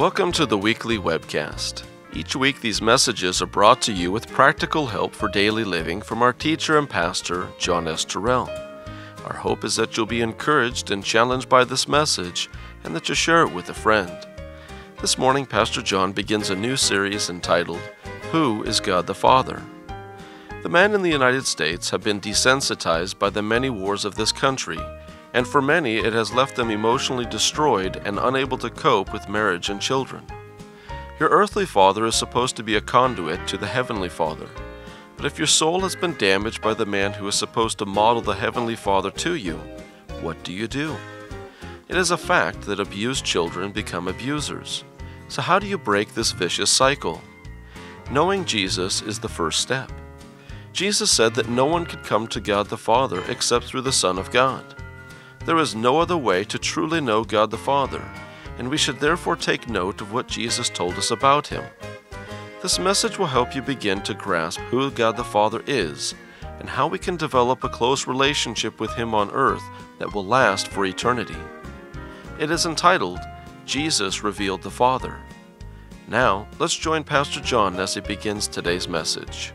Welcome to the weekly webcast. Each week these messages are brought to you with practical help for daily living from our teacher and pastor, John S. Torell. Our hope is that you'll be encouraged and challenged by this message and that you'll share it with a friend. This morning, Pastor John begins a new series entitled, Who is God the Father? The men in the United States have been desensitized by the many wars of this country, and for many it has left them emotionally destroyed and unable to cope with marriage and children. Your earthly father is supposed to be a conduit to the heavenly Father, but if your soul has been damaged by the man who is supposed to model the heavenly Father to you, what do you do? It is a fact that abused children become abusers. So how do you break this vicious cycle? Knowing Jesus is the first step. Jesus said that no one could come to God the Father except through the Son of God. There is no other way to truly know God the Father, and we should therefore take note of what Jesus told us about Him. This message will help you begin to grasp who God the Father is and how we can develop a close relationship with Him on earth that will last for eternity. It is entitled, Jesus Revealed the Father. Now, let's join Pastor John as he begins today's message.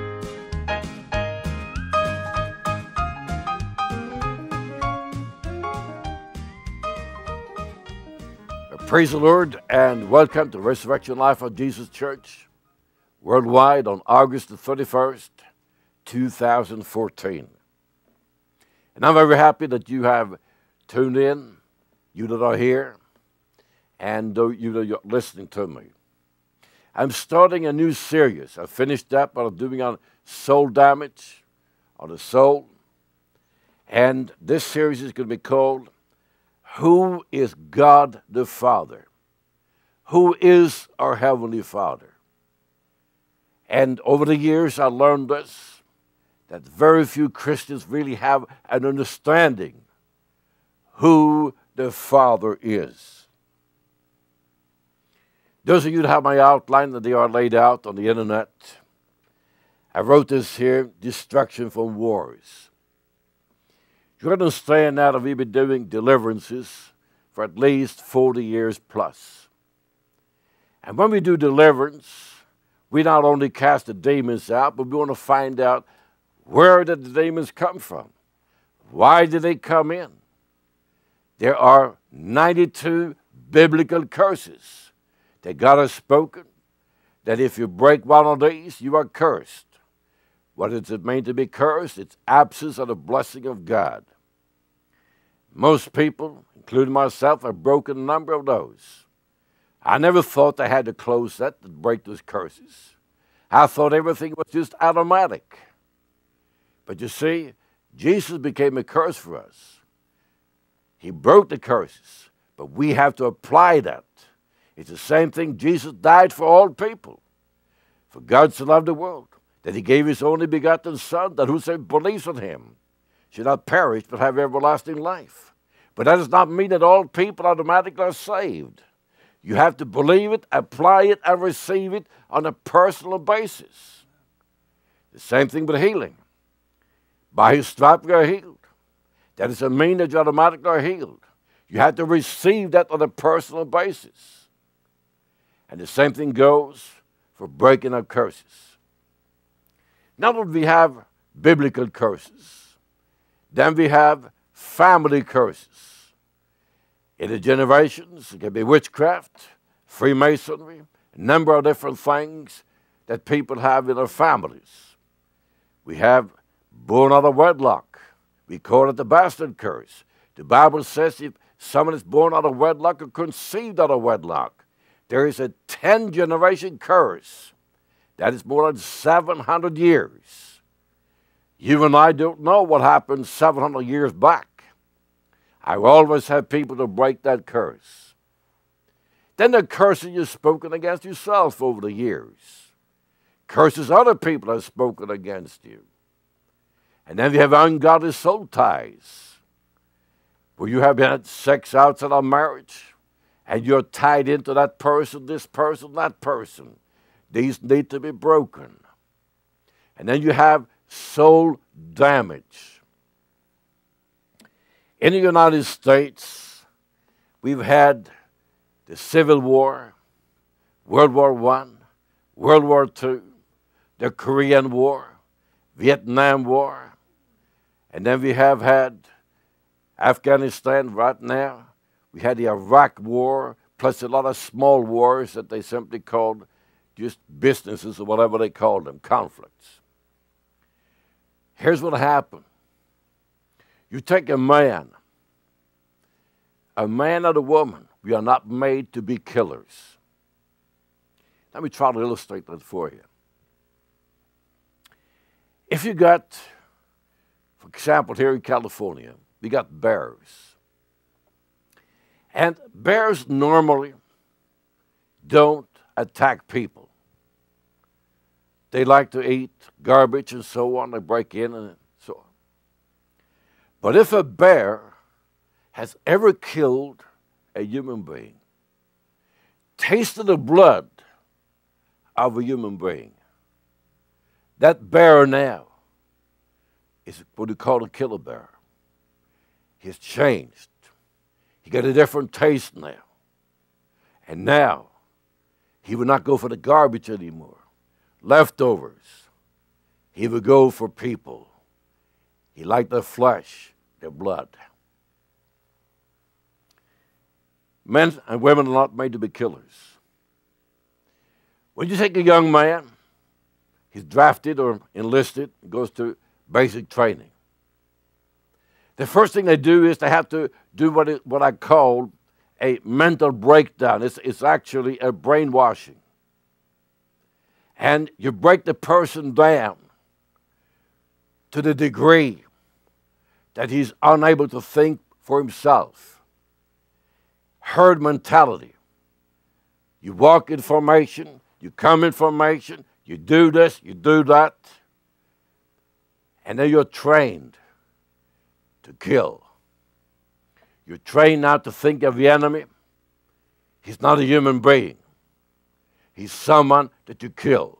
Praise the Lord and welcome to Resurrection Life of Jesus Church worldwide on August the 31st, 2014. And I'm very happy that you have tuned in, you that are here, and you that are listening to me. I'm starting a new series. I finished up what I'm doing on soul damage, on the soul, and this series is going to be called Who is God the Father? Who is our Heavenly Father? And over the years I learned this, that very few Christians really have an understanding who the Father is. Those of you that have my outline that they are laid out on the internet, I wrote this here, Destruction from Wars. You understand now that we've been doing deliverances for at least 40 years plus. And when we do deliverance, we not only cast the demons out, but we want to find out where did the demons come from? Why did they come in? There are 92 biblical curses that God has spoken, that if you break one of these, you are cursed. What does it mean to be cursed? It's absence of the blessing of God. Most people, including myself, have broken a number of those. I never thought I had to close that to break those curses. I thought everything was just automatic. But you see, Jesus became a curse for us. He broke the curses, but we have to apply that. It's the same thing. Jesus died for all people. For God so loved the world, that He gave His only begotten Son, that whosoever believes in Him should not perish, but have everlasting life. But that does not mean that all people automatically are saved. You have to believe it, apply it, and receive it on a personal basis. The same thing with healing. By His stripes we are healed. That doesn't mean that you automatically are healed. You have to receive that on a personal basis. And the same thing goes for breaking up curses. Now that we have biblical curses, then we have family curses. In the generations, it can be witchcraft, Freemasonry, a number of different things that people have in their families. We have born out of wedlock. We call it the bastard curse. The Bible says if someone is born out of wedlock or conceived out of wedlock, there is a 10-generation curse. That is more than 700 years. You and I don't know what happened 700 years back. I always have people to break that curse. Then the curses you've spoken against yourself over the years. Curses other people have spoken against you. And then you have ungodly soul ties, where you have had sex outside of marriage, and you're tied into that person, this person, that person. These need to be broken. And then you have soul damage. In the United States, we've had the Civil War, World War I, World War II, the Korean War, Vietnam War, and then we have had Afghanistan right now. We had the Iraq War, plus a lot of small wars that they simply called just businesses or whatever they called them, conflicts. Here's what happened. You take a man and a woman. We are not made to be killers. Let me try to illustrate that for you. If you got, for example, here in California, we got bears. And bears normally don't attack people. They like to eat garbage and so on. They break in and so on. But if a bear has ever killed a human being, tasted the blood of a human being, that bear now is what we call a killer bear. He's changed. He got a different taste now. And now, he will not go for the garbage anymore. Leftovers. He will go for people. He liked their flesh, their blood. Men and women are not made to be killers. When you take a young man, he's drafted or enlisted, goes to basic training. The first thing they do is they have to do what I call a mental breakdown. It's actually a brainwashing. And you break the person down to the degree that he's unable to think for himself. Herd mentality. You walk in formation, you come in formation, you do this, you do that, and then you're trained to kill. You're trained not to think of the enemy. He's not a human being. He's someone that you kill.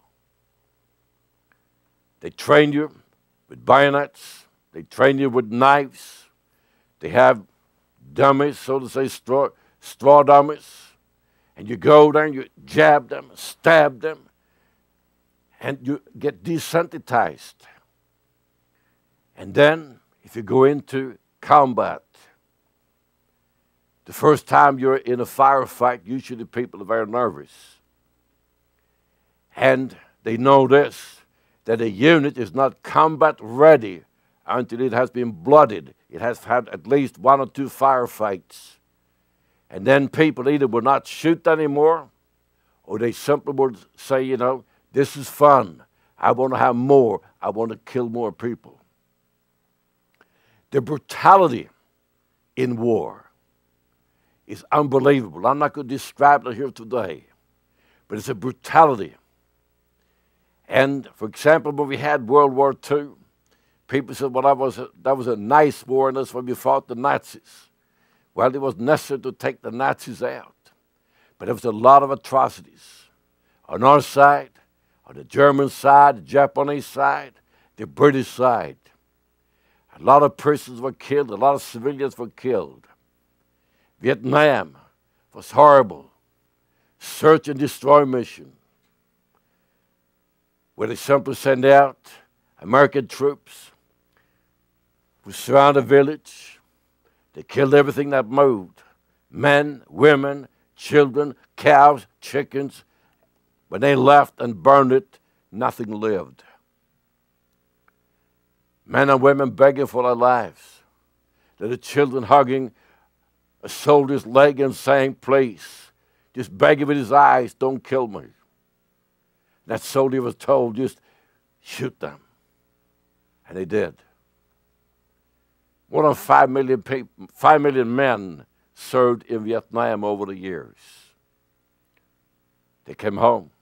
They train you with bayonets. They train you with knives. They have dummies, so to say, straw dummies. And you go there and you jab them, stab them, and you get desensitized. And then, if you go into combat, the first time you're in a firefight, usually people are very nervous. And they know this, that a unit is not combat ready until it has been blooded. It has had at least 1 or 2 firefights. And then people either will not shoot anymore, or they simply would say, you know, this is fun. I want to have more. I want to kill more people. The brutality in war is unbelievable. I'm not going to describe it here today, but it's a brutality. And, for example, when we had World War II, people said, well, that was a nice war, and that's when we fought the Nazis. Well, it was necessary to take the Nazis out. But there was a lot of atrocities. On our side, on the German side, the Japanese side, the British side. A lot of persons were killed. A lot of civilians were killed. Vietnam was horrible. Search and destroy mission, where they simply send out American troops who surround a village. They killed everything that moved. Men, women, children, cows, chickens. When they left and burned it, nothing lived. Men and women begging for their lives. Little children hugging a soldier's leg and saying, please, just begging with his eyes, don't kill me. That soldier was told, just shoot them. And they did. More than 5 million people, 5 million men served in Vietnam over the years. They came home.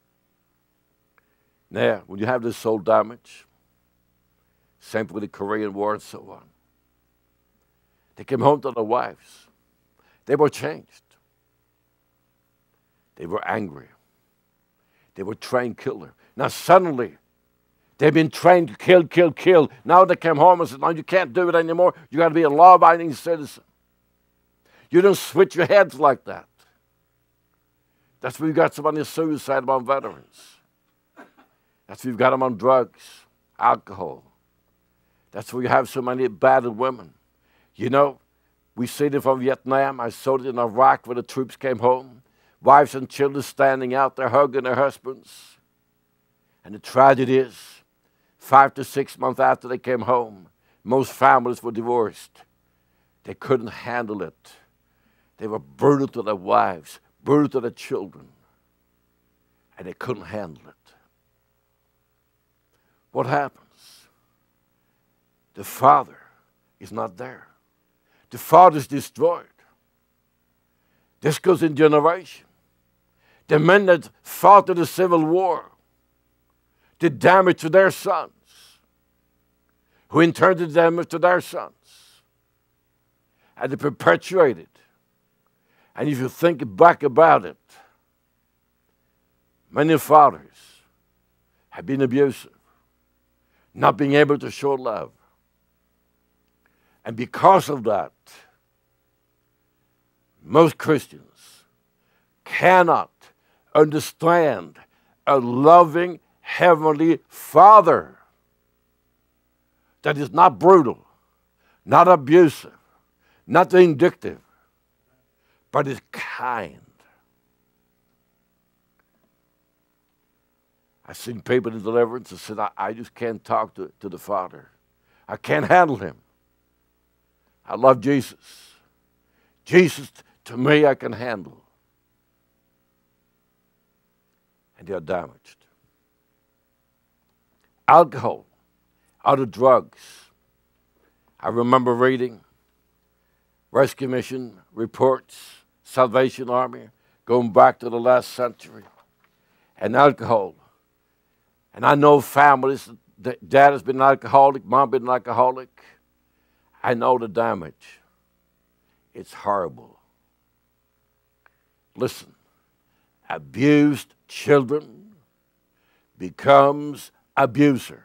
Now, when you have this soul damage, same with the Korean War and so on, they came home to their wives. They were changed. They were angry. They were trained killers. Now suddenly, they've been trained to kill, kill, kill. Now they came home and said, no, you can't do it anymore. You got to be a law-abiding citizen. You don't switch your heads like that. That's why we've got so many suicide among veterans. That's why we've got them on drugs, alcohol. That's why we have so many battered women. You know, we see it from Vietnam. I saw it in Iraq when the troops came home. Wives and children standing out there hugging their husbands. And the tragedy is, 5 to 6 months after they came home, most families were divorced. They couldn't handle it. They were brutal to their wives, brutal to their children, and they couldn't handle it. What happens? The father is not there. The father is destroyed. This goes in generation. The men that fought in the Civil War did damage to their sons, who in turn did damage to their sons. And they perpetuated. And if you think back about it, many fathers have been abusive, not being able to show love. And because of that, most Christians cannot understand a loving Heavenly Father that is not brutal, not abusive, not vindictive, but is kind. I've seen people in deliverance that said, I just can't talk to the Father. I can't handle Him. I love Jesus. Jesus, to me, I can handle. And they are damaged. Alcohol, other drugs. I remember reading Rescue Mission reports, Salvation Army, going back to the last century, and alcohol. And I know families, dad has been an alcoholic, mom been an alcoholic. I know the damage. It's horrible. Listen, abused children becomes abuser.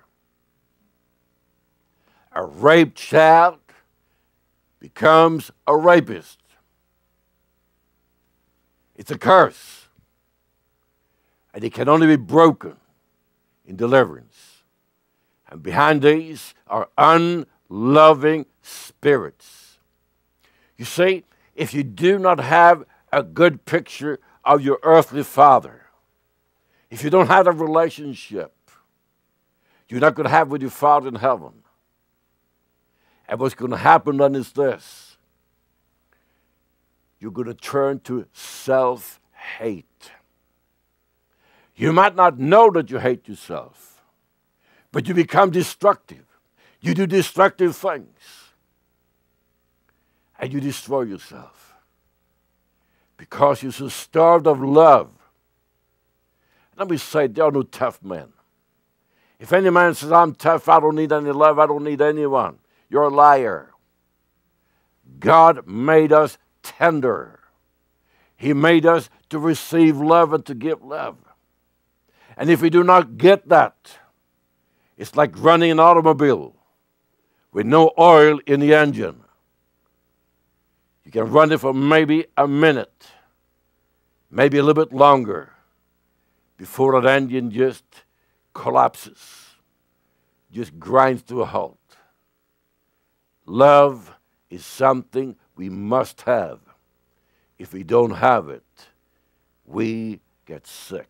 A raped child becomes a rapist. It's a curse. And it can only be broken in deliverance. And behind these are unloving spirits. You see, if you do not have a good picture of your earthly father, if you don't have a relationship, you're not going to have with your Father in heaven. And what's going to happen then is this. You're going to turn to self-hate. You might not know that you hate yourself, but you become destructive. You do destructive things. And you destroy yourself. Because you're so starved of love. Let me say, there are no tough men. If any man says, I'm tough, I don't need any love, I don't need anyone, you're a liar. God made us tender. He made us to receive love and to give love. And if we do not get that, it's like running an automobile with no oil in the engine. You can run it for maybe a minute, maybe a little bit longer, before that engine just collapses, just grinds to a halt. Love is something we must have. If we don't have it, we get sick.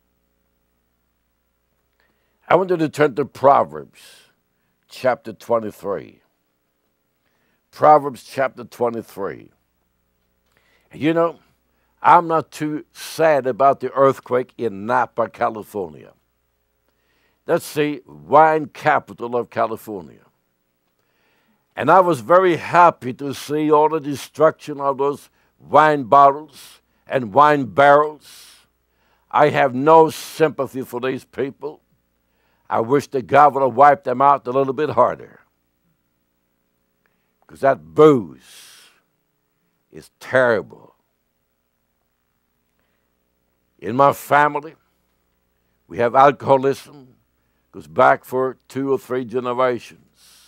I want you to turn to Proverbs chapter 23. Proverbs chapter 23. You know, I'm not too sad about the earthquake in Napa, California. That's the wine capital of California. And I was very happy to see all the destruction of those wine bottles and wine barrels. I have no sympathy for these people. I wish that God would have wiped them out a little bit harder. Because that booze is terrible. In my family, we have alcoholism. Goes back for 2 or 3 generations.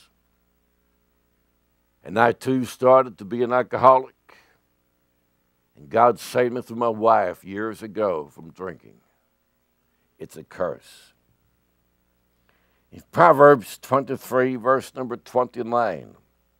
And I too started to be an alcoholic. And God saved me through my wife years ago from drinking. It's a curse. In Proverbs 23, verse number 29,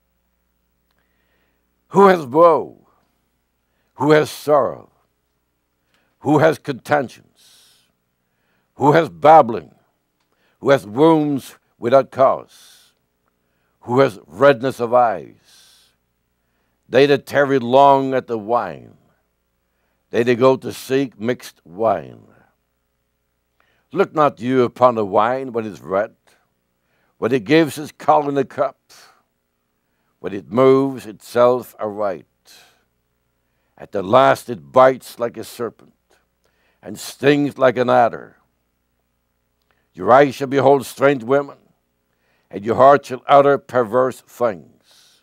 who has woe? Who has sorrow? Who has contentions? Who has babbling? Who has wounds without cause? Who has redness of eyes? They that tarry long at the wine, they that go to seek mixed wine. Look not you upon the wine when it is red, when it gives its color in the cup, when it moves itself aright. At the last it bites like a serpent, and stings like an adder. Your eyes shall behold strange women, and your heart shall utter perverse things.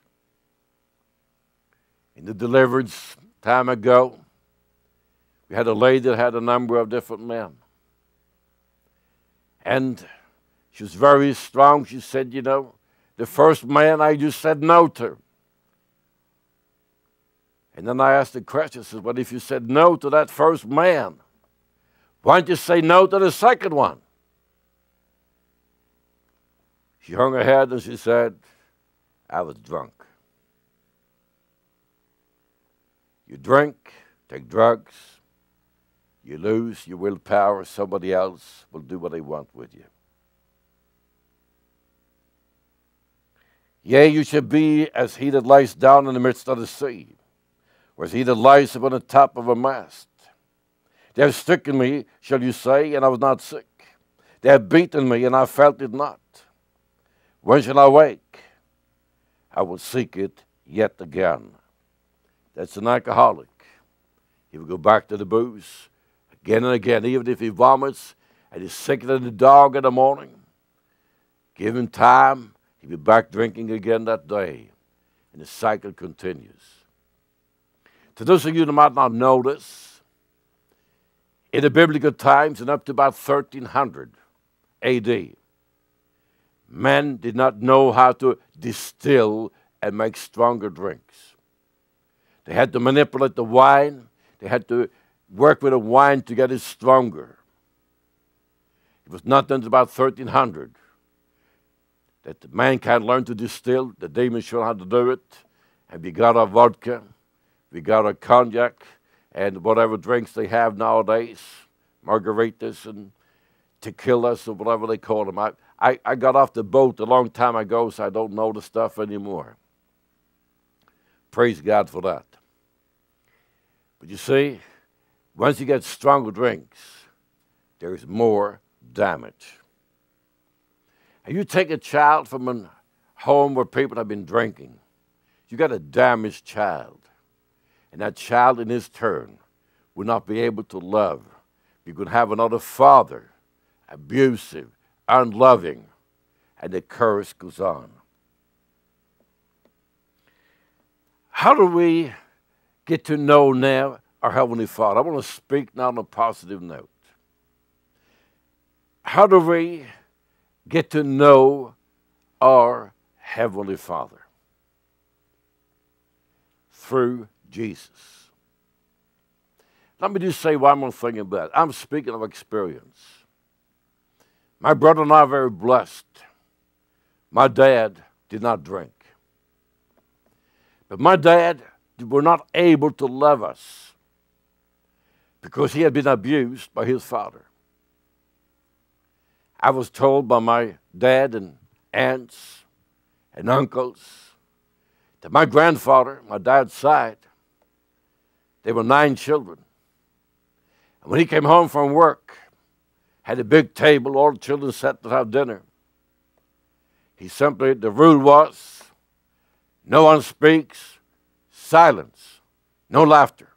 In the deliverance time ago, we had a lady that had a number of different men. And she was very strong. She said, you know, the first man I just said no to. And then I asked the question, I said, well, if you said no to that first man, why don't you say no to the second one? She hung her head and she said, I was drunk. You drink, take drugs, you lose your willpower, somebody else will do what they want with you. Yea, you shall be as he that lies down in the midst of the sea, or as he that lies upon the top of a mast. They have stricken me, shall you say, and I was not sick. They have beaten me, and I felt it not. When shall I wake? I will seek it yet again. That's an alcoholic. He will go back to the booze again and again, even if he vomits and he's sicker than the dog in the morning. Give him time, he'll be back drinking again that day, and the cycle continues. To those of you that might not know this, in the biblical times and up to about 1300 AD, men did not know how to distill and make stronger drinks. They had to manipulate the wine. They had to work with the wine to get it stronger. It was not until about 1300 that mankind learned to distill. The demons showed how to do it. And we got our vodka, we got our cognac, and whatever drinks they have nowadays, margaritas and tequilas or whatever they call them. I got off the boat a long time ago, so I don't know the stuff anymore. Praise God for that. But you see, once you get stronger drinks, there is more damage. And you take a child from a home where people have been drinking, you got a damaged child. And that child in his turn will not be able to love. You could have another father, abusive, unloving, and the curse goes on. How do we get to know now our Heavenly Father? I want to speak now on a positive note. How do we get to know our Heavenly Father? Through Jesus. Let me just say one more thing about it. I'm speaking of experience. My brother and I are very blessed. My dad did not drink. But my dad was not able to love us because he had been abused by his father. I was told by my dad and aunts and uncles that my grandfather, my dad's side, they were 9 children. And when he came home from work, had a big table, all the children sat to have dinner. The rule was, no one speaks, silence, no laughter.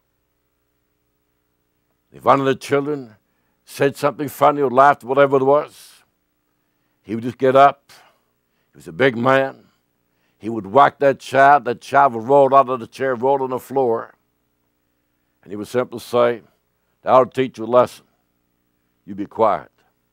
If one of the children said something funny or laughed, whatever it was, he would just get up. He was a big man. He would whack that child would roll out of the chair, roll on the floor. And he would simply say, I'll teach you a lesson. You be quiet.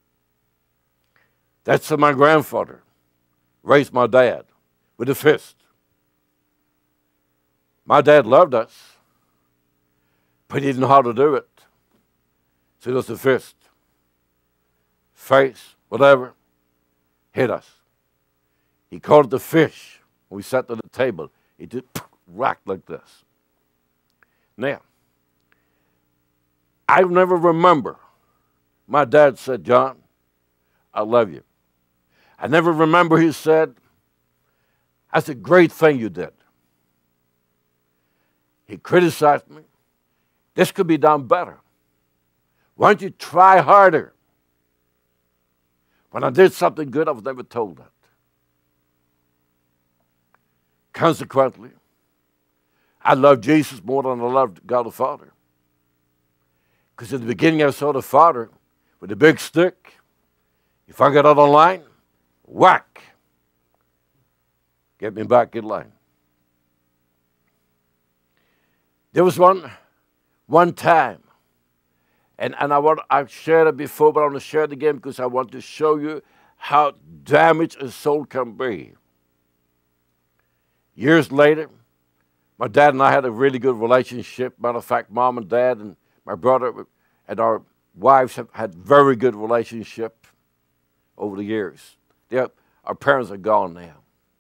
That's how my grandfather raised my dad, with a fist. My dad loved us, But he didn't know how to do it. So it was the fist, face, whatever, hit us. He called it the fish. When we sat at the table, it just whacked like this. Now, I never remember my dad said, John, I love you. I never remember he said, that's a great thing you did. He criticized me. This could be done better. Why don't you try harder? When I did something good, I was never told that. Consequently, I loved Jesus more than I loved God the Father. Because in the beginning I saw the Father with a big stick. If I got out of line, whack. Get me back in line. There was one time, and I've shared it before, but I want to share it again because I want to show you how damaged a soul can be. Years later, my dad and I had a really good relationship. Matter of fact, Mom and Dad and my brother and our wives have had very good relationship over the years. Our parents are gone now.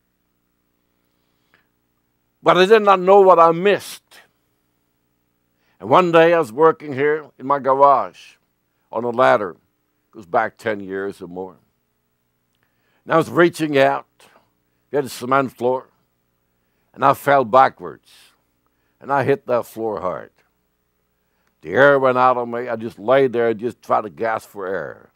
But I did not know what I missed. And one day I was working here in my garage on a ladder. It goes back 10 years or more. And I was reaching out. We had a cement floor. And I fell backwards. And I hit that floor hard. The air went out of me. I just laid there and just tried to gasp for air.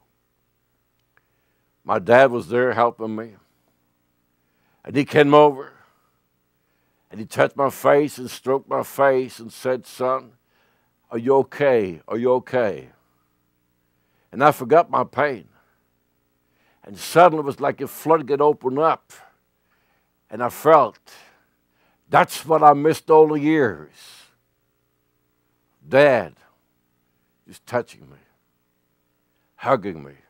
My dad was there helping me. And he came over. And he touched my face and stroked my face and said, son, are you okay? Are you okay? And I forgot my pain. And suddenly it was like a floodgate opened up. And I felt, that's what I missed all the years. Dad just touching me, hugging me.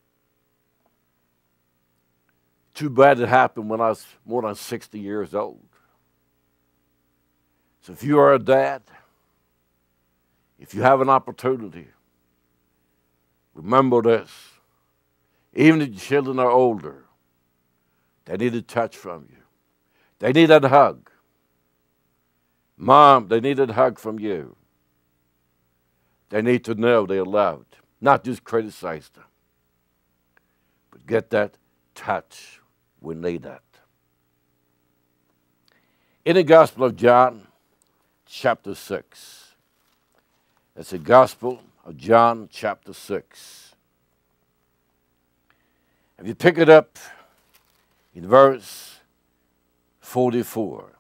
Too bad it happened when I was more than 60 years old. So if you are a dad, if you have an opportunity, remember this. Even if your children are older, they need a touch from you. They need that hug. Mom, they need a hug from you. They need to know they're loved, not just criticize them, but get that touch. We need that. In the Gospel of John, chapter 6. That's the Gospel of John, chapter 6. If you pick it up in verse 44.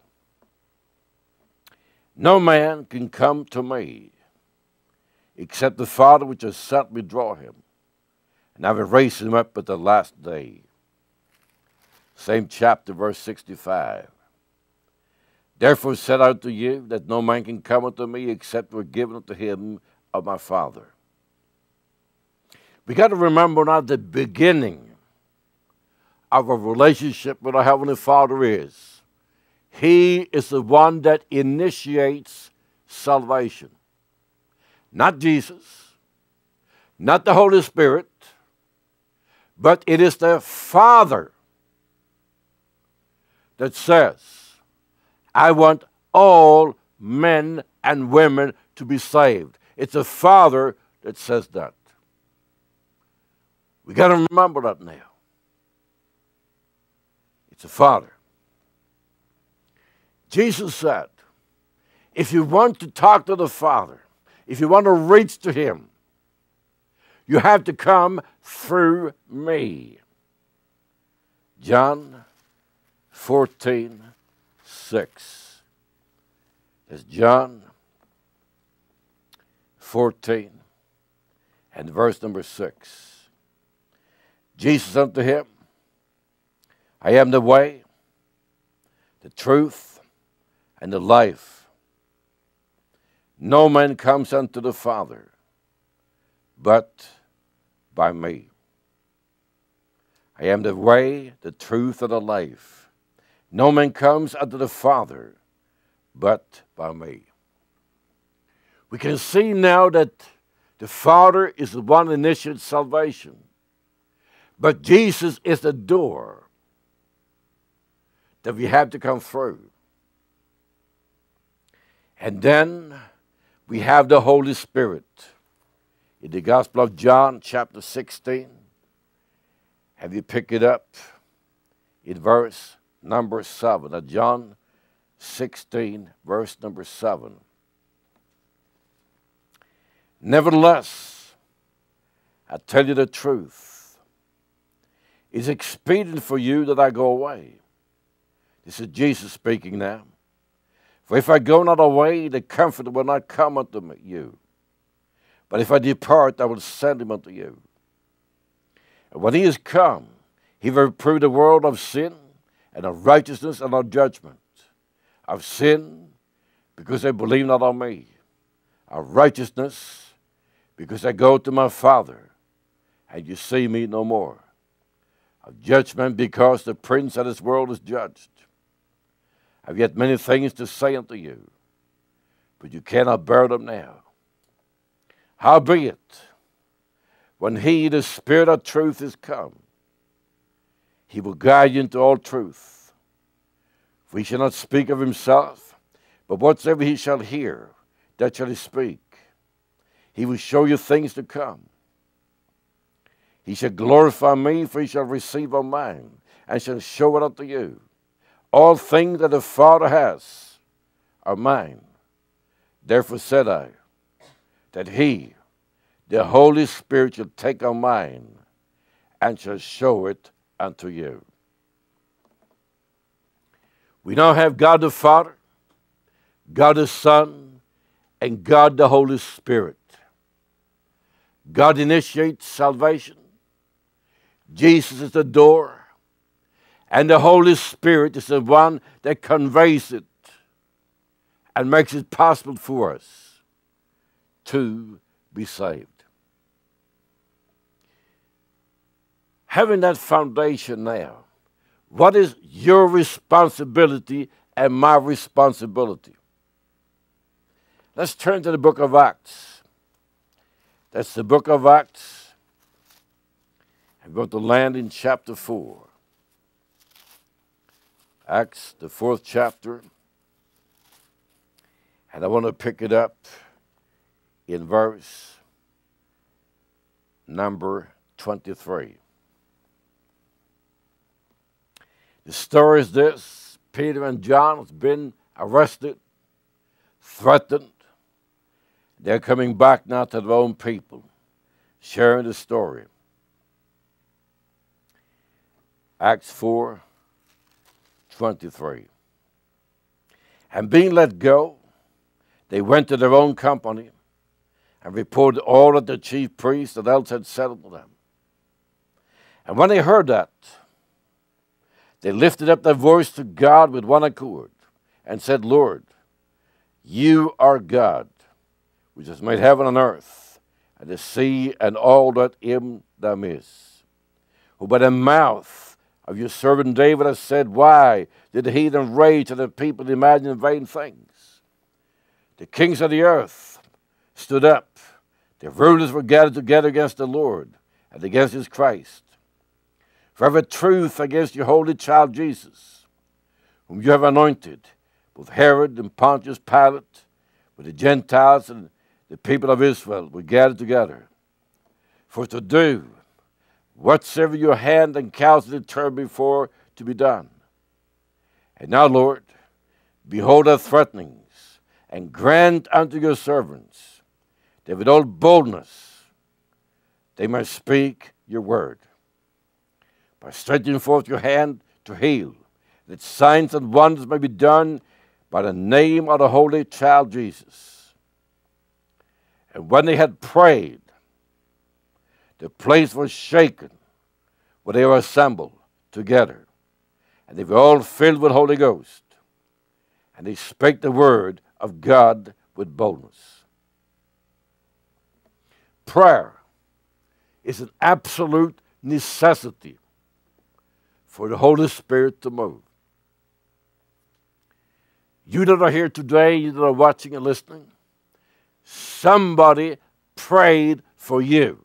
No man can come to me except the Father which has sent me draw him, and I will raise him up at the last day. Same chapter, verse 65. Therefore said I unto you that no man can come unto me except we're given unto him of my Father. We got to remember now the beginning of a relationship with our Heavenly Father is. He is the one that initiates salvation. Not Jesus, not the Holy Spirit, but it is the Father that says, I want all men and women to be saved. It's the Father that says that. We got to remember that now. It's the Father. Jesus said, if you want to talk to the Father, if you want to reach to him, you have to come through me. John 14:6. That's John 14 and verse number 6. Jesus unto him, I am the way, the truth, and the life. No man comes unto the Father but by me. I am the way, the truth, and the life. No man comes unto the Father but by me. We can see now that the Father is the one that initiates salvation. But Jesus is the door that we have to come through. And then we have the Holy Spirit. In the Gospel of John, chapter 16, have you picked it up in verse number 7? Now, John 16, verse number 7. Nevertheless, I tell you the truth. It's expedient for you that I go away. This is Jesus speaking now. For if I go not away, the Comforter will not come unto you. But if I depart, I will send him unto you. And when he is come, he will reprove the world of sin, and of righteousness, and of judgment. Of sin, because they believe not on me. Of righteousness, because I go to my Father, and you see me no more. Of judgment, because the prince of this world is judged. I have yet many things to say unto you, but you cannot bear them now. Howbeit, when he, the Spirit of truth, is come, he will guide you into all truth. For he shall not speak of himself, but whatsoever he shall hear, that shall he speak. He will show you things to come. He shall glorify me, for he shall receive of mine, and shall show it unto you. All things that the Father has are mine. Therefore said I, that he, the Holy Spirit, shall take of mine, and shall show it unto you. We now have God the Father, God the Son, and God the Holy Spirit. God initiates salvation. Jesus is the door. And the Holy Spirit is the one that conveys it and makes it possible for us to be saved. Having that foundation now, what is your responsibility and my responsibility? Let's turn to the book of Acts. That's the book of Acts. I'm going to land in chapter 4. Acts, the 4th chapter. And I want to pick it up in verse number 23. The story is this: Peter and John have been arrested, threatened. They're coming back now to their own people, sharing the story. Acts 4:23. And being let go, they went to their own company and reported all that the chief priests and elders had said unto them. And when they heard that, they lifted up their voice to God with one accord and said, Lord, you are God, which has made heaven and earth, and the sea and all that in them is, who by the mouth of your servant David has said, why did the heathen rage and the people imagine vain things? The kings of the earth stood up. The rulers were gathered together against the Lord and against his Christ. For every truth against your holy child Jesus, whom you have anointed, both Herod and Pontius Pilate, with the Gentiles and the people of Israel, were gathered together, for to do whatsoever your hand and counsel determined before to be done. And now, Lord, behold our threatenings, and grant unto your servants that with all boldness they might speak your word, by stretching forth your hand to heal, that signs and wonders may be done by the name of the holy child Jesus. And when they had prayed, the place was shaken where they were assembled together, and they were all filled with the Holy Ghost, and they spake the word of God with boldness. Prayer is an absolute necessity for the Holy Spirit to move. You that are here today, you that are watching and listening, somebody prayed for you.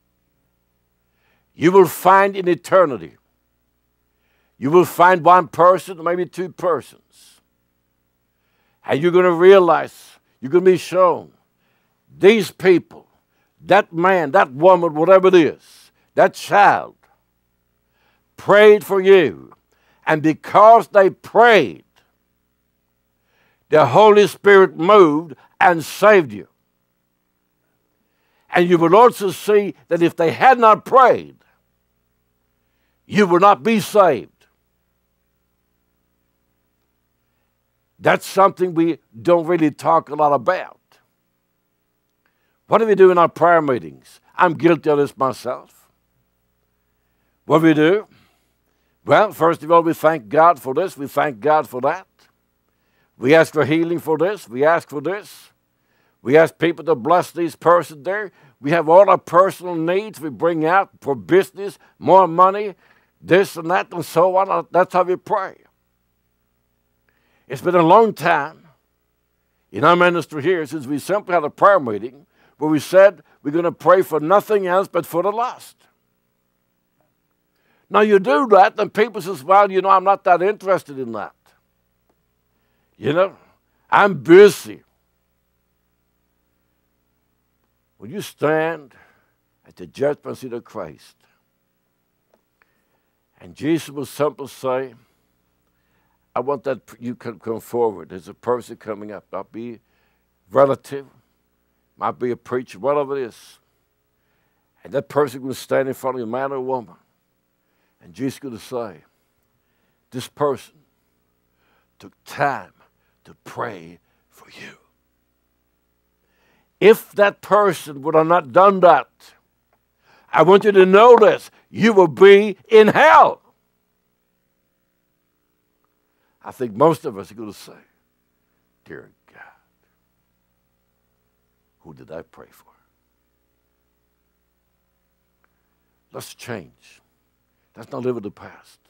You will find in eternity, you will find one person, maybe two persons. And you're going to realize, you're going to be shown, these people, that man, that woman, whatever it is, that child, prayed for you. And because they prayed, the Holy Spirit moved and saved you. And you will also see that if they had not prayed, you will not be saved. That's something we don't really talk a lot about. What do we do in our prayer meetings? I'm guilty of this myself. What do we do? Well, first of all, we thank God for this. We thank God for that. We ask for healing for this. We ask for this. We ask people to bless these persons there. We have all our personal needs we bring out for business, more money, this and that and so on. That's how we pray. It's been a long time in our ministry here since we simply had a prayer meeting where we said we're going to pray for nothing else but for the lost. Now you do that, and people says, well, I'm not that interested in that. I'm busy. When you stand at the judgment seat of Christ, and Jesus will simply say, I want that you can come forward. There's a person coming up. Might be a relative, might be a preacher, whatever it is. And that person will stand in front of you, man or woman. And Jesus is going to say, this person took time to pray for you. If that person would have not done that, I want you to know this, you will be in hell. I think most of us are going to say, dear God, who did I pray for? Let's change. Let's not live in the past.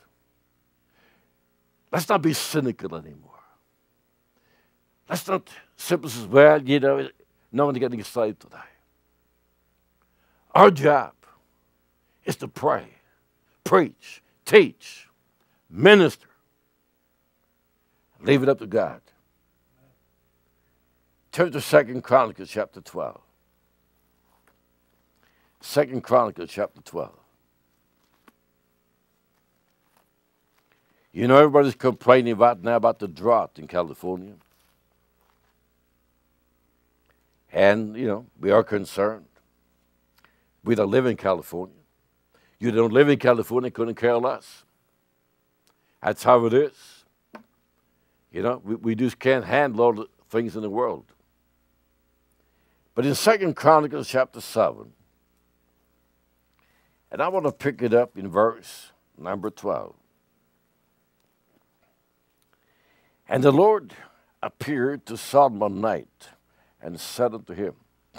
Let's not be cynical anymore. Let's not simply say, well, no one's getting saved today. Our job is to pray, preach, teach, minister. Leave it up to God. Turn to 2 Chronicles chapter 12. 2 Chronicles chapter 12. Everybody's complaining now about the drought in California. And, we are concerned. We don't live in California. You don't live in California, couldn't care less. That's how it is. We just can't handle all the things in the world. But in 2 Chronicles chapter 7, and I want to pick it up in verse number 12. And the Lord appeared to Solomon at night and said unto him,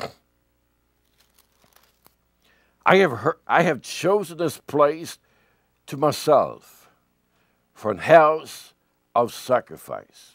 I have chosen this place to myself for an house of sacrifice.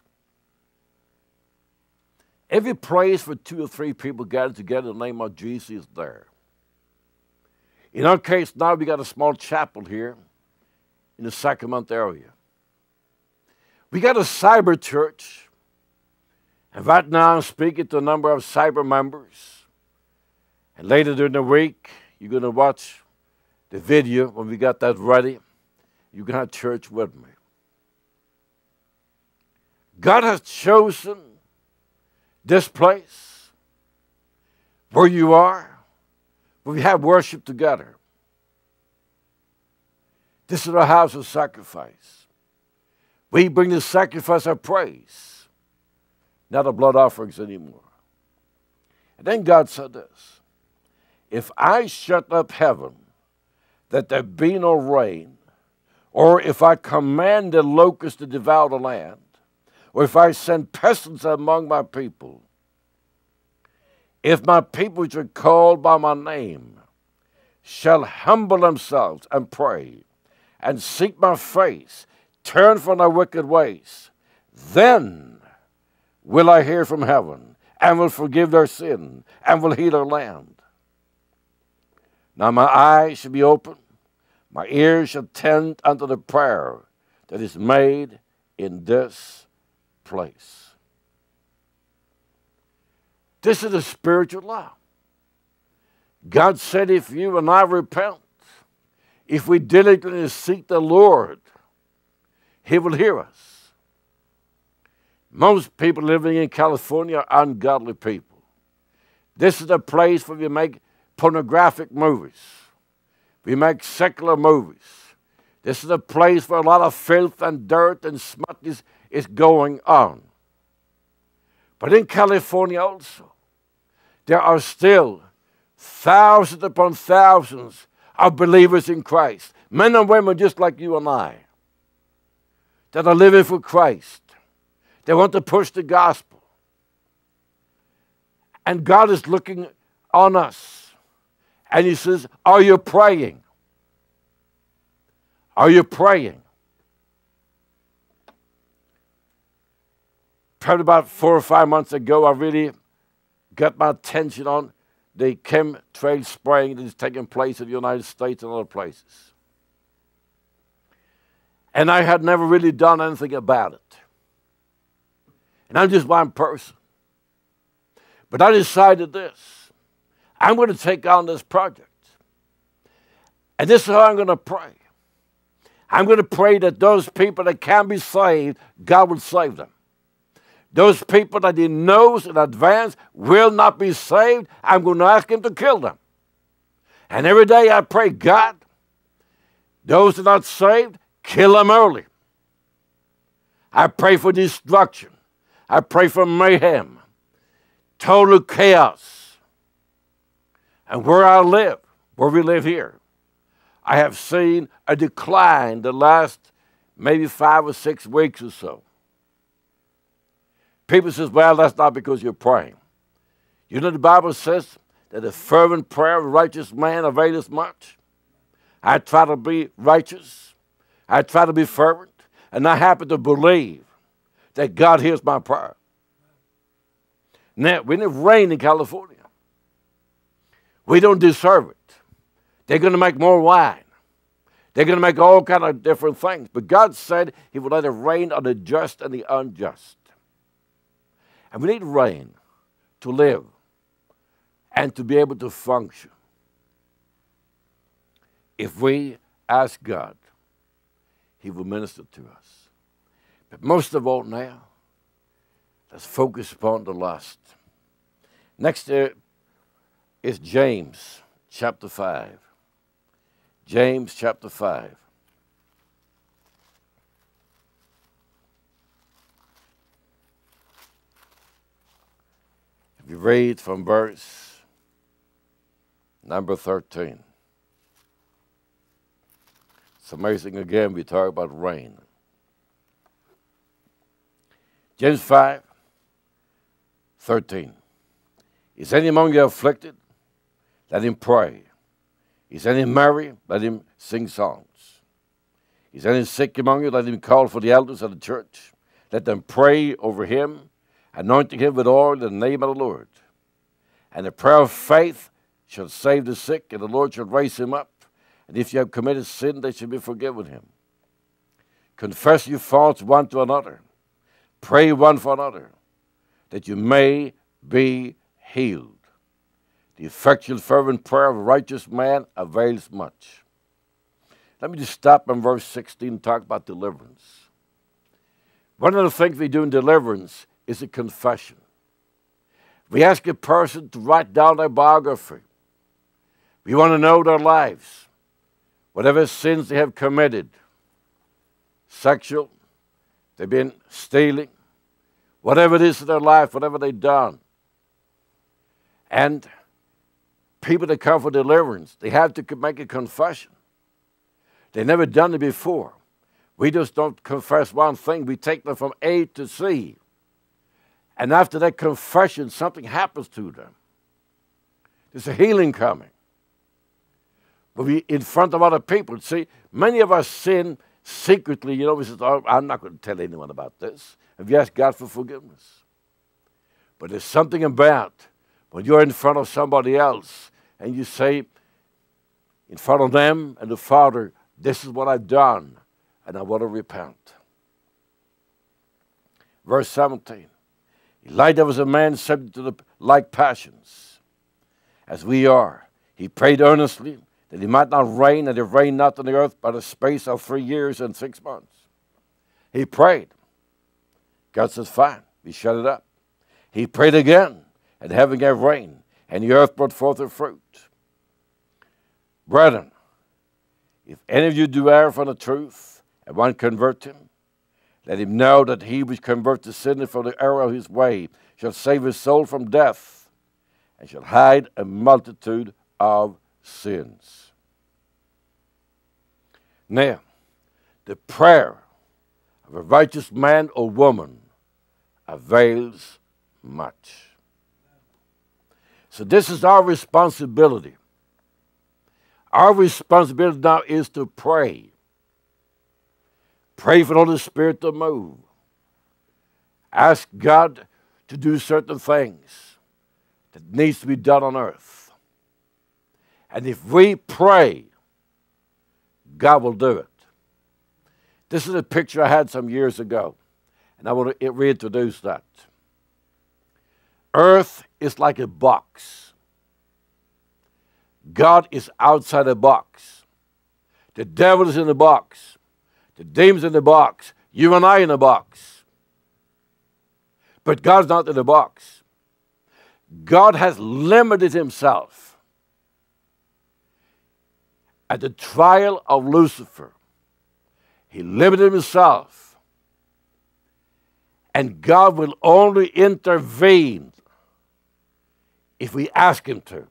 Every place where 2 or 3 people gathered together in the name of Jesus is there. In our case now, we got a small chapel here in the Sacramento area. We got a cyber church, and right now I'm speaking to a number of cyber members. And later during the week, you're going to watch the video when we got that ready. You're going to have church with me. God has chosen this place where you are, where we have worship together. This is our house of sacrifice. We bring the sacrifice of praise, not of blood offerings anymore. And then God said this, if I shut up heaven that there be no rain, or if I command the locusts to devour the land, or if I send pestilence among my people, if my people which are called by my name shall humble themselves and pray, and seek my face, turn from their wicked ways, then will I hear from heaven, and will forgive their sin and will heal our land. Now my eyes shall be open, my ears shall tend unto the prayer that is made in this place. This is the spiritual law. God said if you and I repent, if we diligently seek the Lord, He will hear us. Most people living in California are ungodly people. This is a place where we make pornographic movies. We make secular movies. This is a place where a lot of filth and dirt and smut is going on. But in California also, there are still thousands upon thousands of believers in Christ, men and women just like you and I, that are living for Christ. They want to push the gospel. And God is looking on us. And He says, are you praying? Are you praying? Probably about 4 or 5 months ago, I really got my attention on the chemtrail spraying that is taking place in the United States and other places. And I had never really done anything about it. And I'm just one person. But I decided this. I'm going to take on this project. And this is how I'm going to pray. I'm going to pray that those people that can be saved, God will save them. Those people that He knows in advance will not be saved, I'm going to ask Him to kill them. And every day I pray, God, those that are not saved, kill them early. I pray for destruction. I pray for mayhem, total chaos. And where I live, where we live here, I have seen a decline the last maybe 5 or 6 weeks or so. People say, well, that's not because you're praying. You know the Bible says that a fervent prayer of a righteous man availeth much. I try to be righteous. I try to be fervent. And I happen to believe that God hears my prayer. Now, we didn't rain in California. We don't deserve it. They're going to make more wine. They're going to make all kind of different things. But God said He would let it rain on the just and the unjust. And we need rain to live and to be able to function. If we ask God, He will minister to us. But most of all now, let's focus upon the lost. Next is James chapter 5. James chapter 5. If you read from verse number 13. It's amazing again we talk about rain. James 5, 13. Is any among you afflicted? Let him pray. Is any merry? Let him sing songs. Is any sick among you? Let him call for the elders of the church. Let them pray over him, anointing him with oil in the name of the Lord. And the prayer of faith shall save the sick, and the Lord shall raise him up. And if you have committed sin, they shall be forgiven him. Confess your faults one to another. Pray one for another, that you may be healed. The effectual fervent prayer of a righteous man avails much. Let me just stop on verse 16 and talk about deliverance. One of the things we do in deliverance is a confession. We ask a person to write down their biography. We want to know their lives, whatever sins they have committed, sexual, they've been stealing, whatever it is in their life, whatever they've done. And people that come for deliverance, they have to make a confession. They've never done it before. We just don't confess one thing. We take them from A to C. And after that confession, something happens to them. There's a healing coming. But we, in front of other people, see, many of us sin secretly. We say, oh, I'm not going to tell anyone about this. Have you asked God for forgiveness? But there's something about when you're in front of somebody else and you say in front of them and the Father, this is what I've done, and I want to repent. Verse 17. Elijah was a man subject to the like passions as we are. He prayed earnestly that he might not rain, and it rained not on the earth by the space of 3 years and 6 months. He prayed. God says, fine, we shut it up. He prayed again, and heaven gave rain, and the earth brought forth her fruit. Brethren, if any of you do err from the truth, and one convert him, let him know that he which converts the sinner from the error of his way shall save his soul from death, and shall hide a multitude of sins. Now, the prayer of a righteous man or woman avails much. So this is our responsibility. Our responsibility now is to pray. Pray for the Holy Spirit to move. Ask God to do certain things that needs to be done on earth. And if we pray, God will do it. This is a picture I had some years ago, and I want to reintroduce that. Earth is like a box. God is outside the box. The devil is in the box. The demons in the box. You and I in the box. But God's not in the box. God has limited himself. At the trial of Lucifer, he limited himself. And God will only intervene if we ask him to.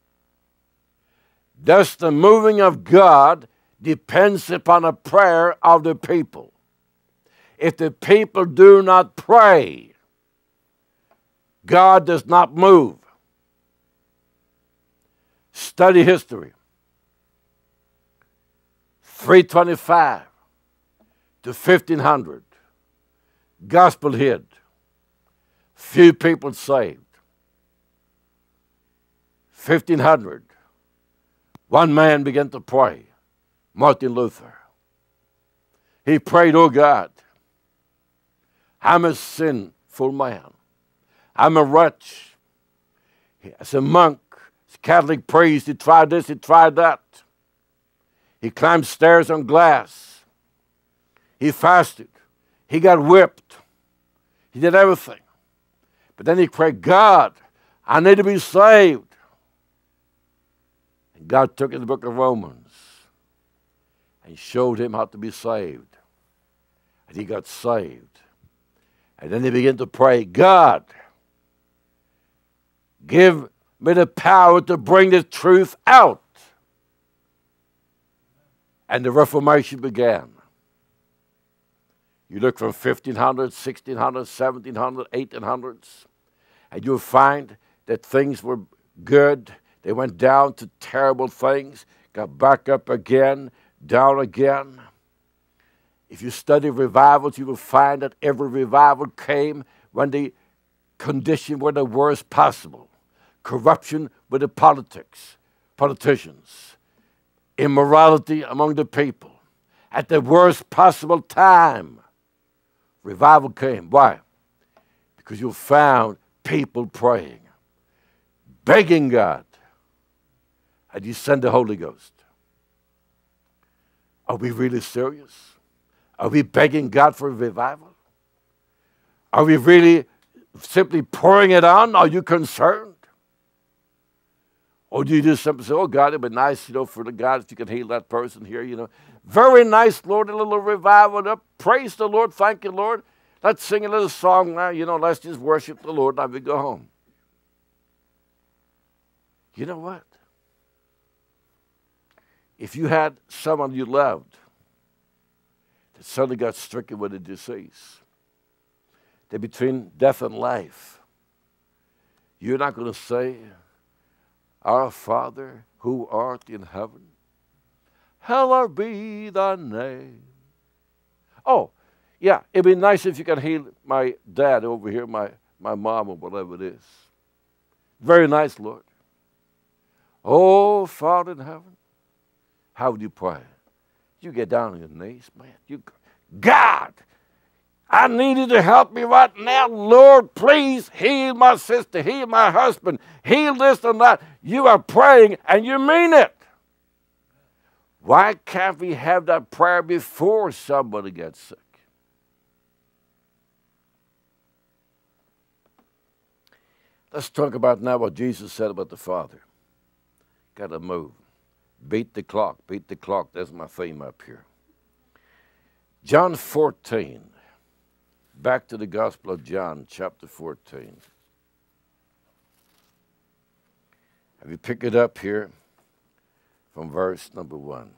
Thus, the moving of God depends upon a prayer of the people. If the people do not pray, God does not move. Study history. 325 to 1500. Gospel hid. Few people saved. 1500. One man began to pray. Martin Luther. He prayed, oh God, I'm a sinful man. I'm a wretch. As a monk, as a Catholic priest, he tried this, he tried that. He climbed stairs on glass. He fasted. He got whipped. He did everything. But then he prayed, God, I need to be saved. And God took in the book of Romans and showed him how to be saved. And he got saved. And then he began to pray, God, give me the power to bring the truth out. And the Reformation began. You look from 1500, 1600, 1700, 1800s, and you'll find that things were good. They went down to terrible things, got back up again, down again. If you study revivals, you will find that every revival came when the conditions were the worst possible. Corruption with the politicians, immorality among the people. At the worst possible time, revival came. Why? Because you found people praying, begging God, and you send the Holy Ghost. Are we really serious? Are we begging God for a revival? Are we really simply pouring it on? Are you concerned? Or do you just simply say, oh, God, it'd be nice, for the God if you could heal that person here, Very nice, Lord, a little revival up. Praise the Lord. Thank you, Lord. Let's sing a little song now. Let's just worship the Lord. Now we go home. You know what? If you had someone you loved that suddenly got stricken with a disease, they're between death and life, you're not going to say, Our Father who art in heaven, hallowed be thy name. Oh, yeah, it'd be nice if you could heal my dad over here, my my mom or whatever it is. Very nice, Lord. Oh, Father in heaven, how would you pray? You get down on your knees, man. God, I need you to help me right now. Lord, please heal my sister, heal my husband, heal this and that. You are praying and you mean it. Why can't we have that prayer before somebody gets sick? Let's talk about now what Jesus said about the Father. Got to move. Beat the clock. Beat the clock. That's my theme up here. John 14. Back to the Gospel of John, chapter 14. Have you picked it up here from verse number 1?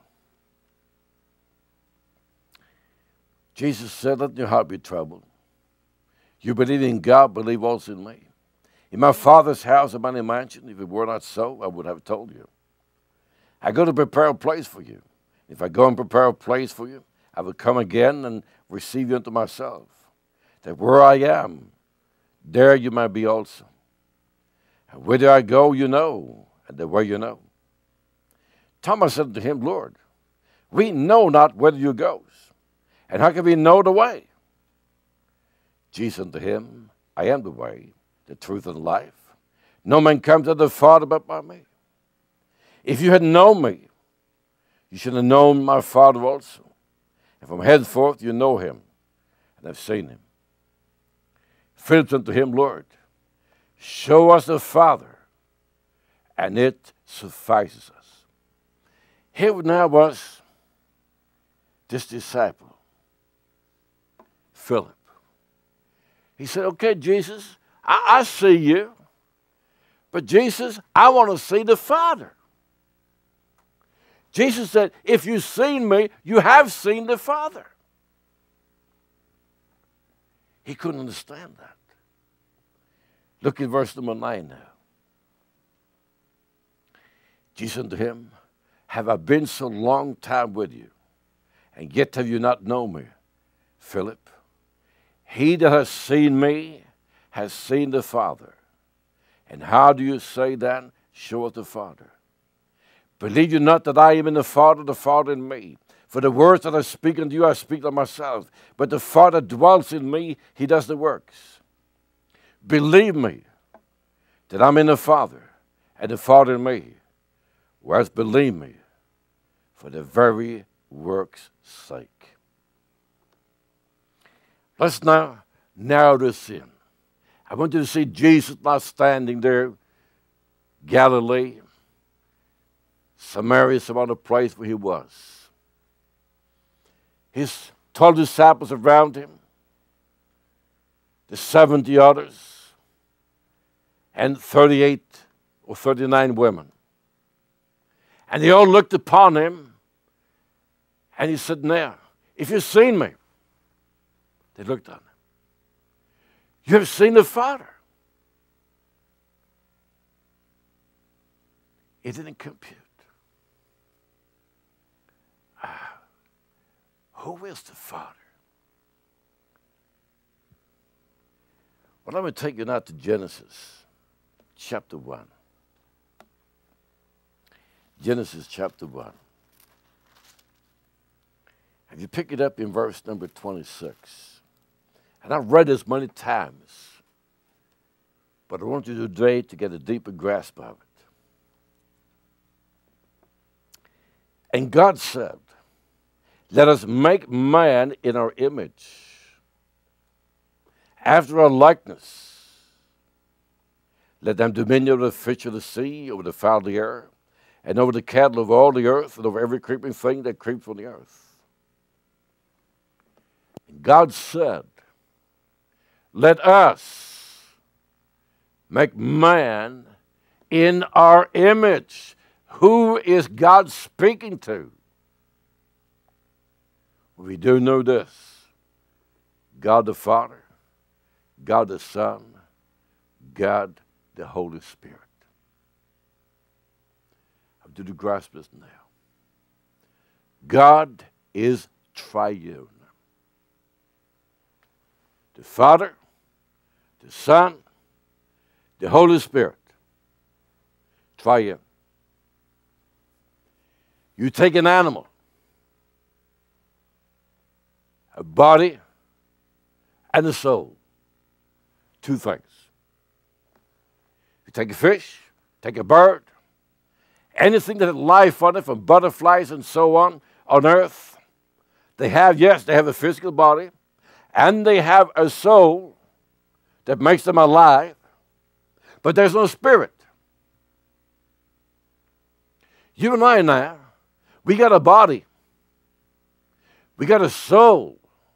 Jesus said, let your heart be troubled. You believe in God, believe also in me. In my Father's house are many mansions. If it were not so, I would have told you. I go to prepare a place for you. If I go and prepare a place for you, I will come again and receive you unto myself, that where I am, there you might be also. And whither I go, you know, and the way you know. Thomas said to him, Lord, we know not whither you goes, and how can we know the way? Jesus said to him, I am the way, the truth, and life. No man comes to the Father but by me. If you had known me, you should have known my Father also. And from henceforth you know him, and have seen him. Philip said to him, Lord, show us the Father, and it suffices us. Here now was this disciple, Philip. He said, okay, Jesus, I see you, but Jesus, I want to see the Father. Jesus said, if you've seen me, you have seen the Father. He couldn't understand that. Look at verse number 9 now. Jesus said to him, have I been so long time with you, and yet have you not known me, Philip? He that has seen me has seen the Father. And how do you say then, show us the Father? Believe you not that I am in the Father in me? For the words that I speak unto you, I speak of myself. But the Father dwells in me, he does the works. Believe me that I'm in the Father, and the Father in me. Whereas believe me for the very works' sake. Let's now narrow this in. I want you to see Jesus not standing there, Galilee, Samaria, some other place where he was. His 12 disciples around him, the 70 others, and 38 or 39 women. And they all looked upon him, and he said, now, if you've seen me, they looked on him. You have seen the Father. It didn't compute. Who is the Father? Well, let me take you now to Genesis chapter 1. Genesis chapter 1. Have you picked it up in verse number 26? And I've read this many times, but I want you today to get a deeper grasp of it. And God said, let us make man in our image, after our likeness. Let them dominion over the fish of the sea, over the fowl of the air, and over the cattle of all the earth, and over every creeping thing that creeps on the earth. And God said, let us make man in our image. Who is God speaking to? We do know this. God the Father, God the Son, God the Holy Spirit. How do you grasp this now? God is triune. The Father, the Son, the Holy Spirit. Triune. You take an animal, a body, and a soul. Two things. You take a fish, take a bird, anything that has life on it, from butterflies and so on earth, they have a physical body, and they have a soul that makes them alive, but there's no spirit. You and I now, we got a body, we got a soul,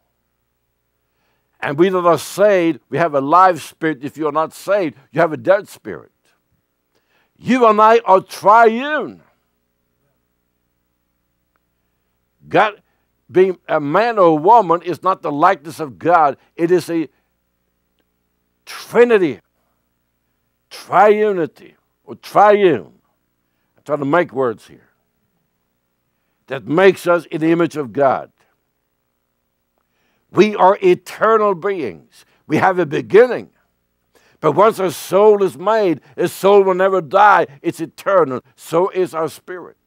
and we that are saved, we have a live spirit. If you are not saved, you have a dead spirit. You and I are triune. God, being a man or a woman is not the likeness of God. It is a trinity, triunity, or triune. I'm trying to make words here. That makes us in the image of God. We are eternal beings. We have a beginning. But once our soul is made, a soul will never die. It's eternal. So is our spirit.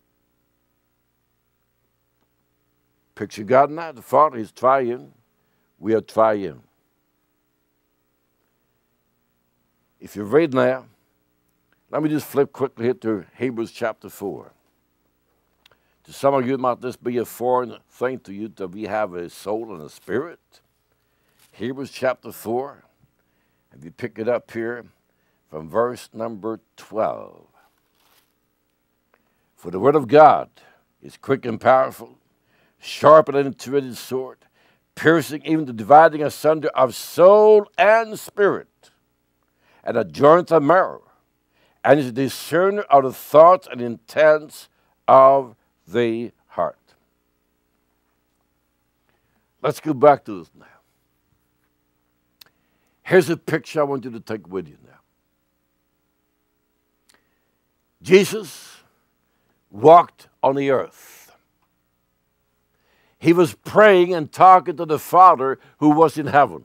Picture God now. The Father is triune. We are triune. If you read now, let me just flip quickly here to Hebrews chapter 4. To some of you, it might this be a foreign thing to you that we have a soul and a spirit. Hebrews chapter 4. If you pick it up here from verse number 12. For the word of God is quick and powerful, sharper than a two-edged sword, piercing even to dividing asunder of soul and spirit, and of joint and marrow, and is a discerner of the thoughts and intents of the heart. Let's go back to this now. Here's a picture I want you to take with you now. Jesus walked on the earth. He was praying and talking to the Father who was in heaven.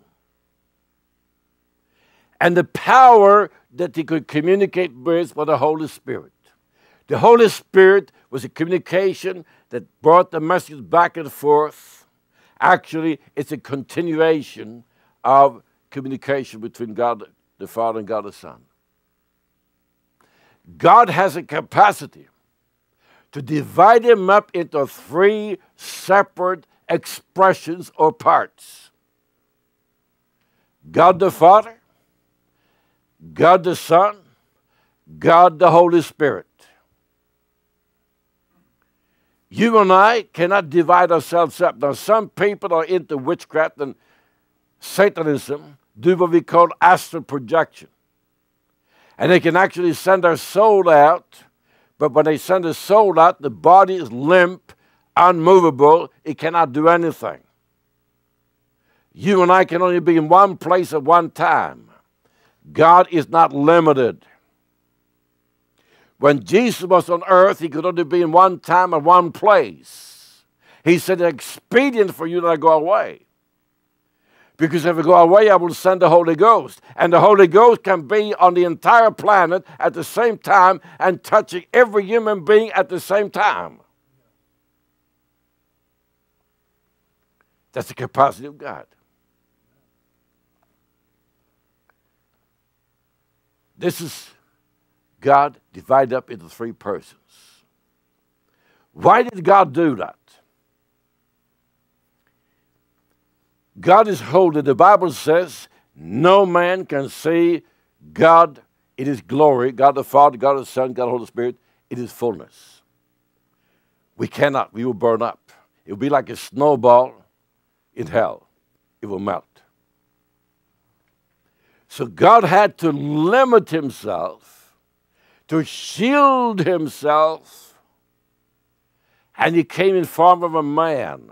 And the power that he could communicate with was the Holy Spirit. The Holy Spirit was a communication that brought the message back and forth. Actually, it's a continuation of communication between God the Father and God the Son. God has a capacity to divide him up into three separate expressions or parts. God the Father, God the Son, God the Holy Spirit. You and I cannot divide ourselves up. Now, some people are into witchcraft and Satanism, do what we call astral projection. And they can actually send our soul out, but when they send the soul out, the body is limp, unmovable, it cannot do anything. You and I can only be in one place at one time. God is not limited. When Jesus was on earth, he could only be in one time and one place. He said, it's expedient for you that I go away. Because if I go away, I will send the Holy Ghost. And the Holy Ghost can be on the entire planet at the same time and touching every human being at the same time. That's the capacity of God. This is God divided up into three persons. Why did God do that? God is holy. The Bible says no man can see God in his glory, God the Father, God the Son, God the Holy Spirit, in his fullness. We cannot. We will burn up. It will be like a snowball in hell. It will melt. So God had to limit himself, to shield himself, and he came in form of a man,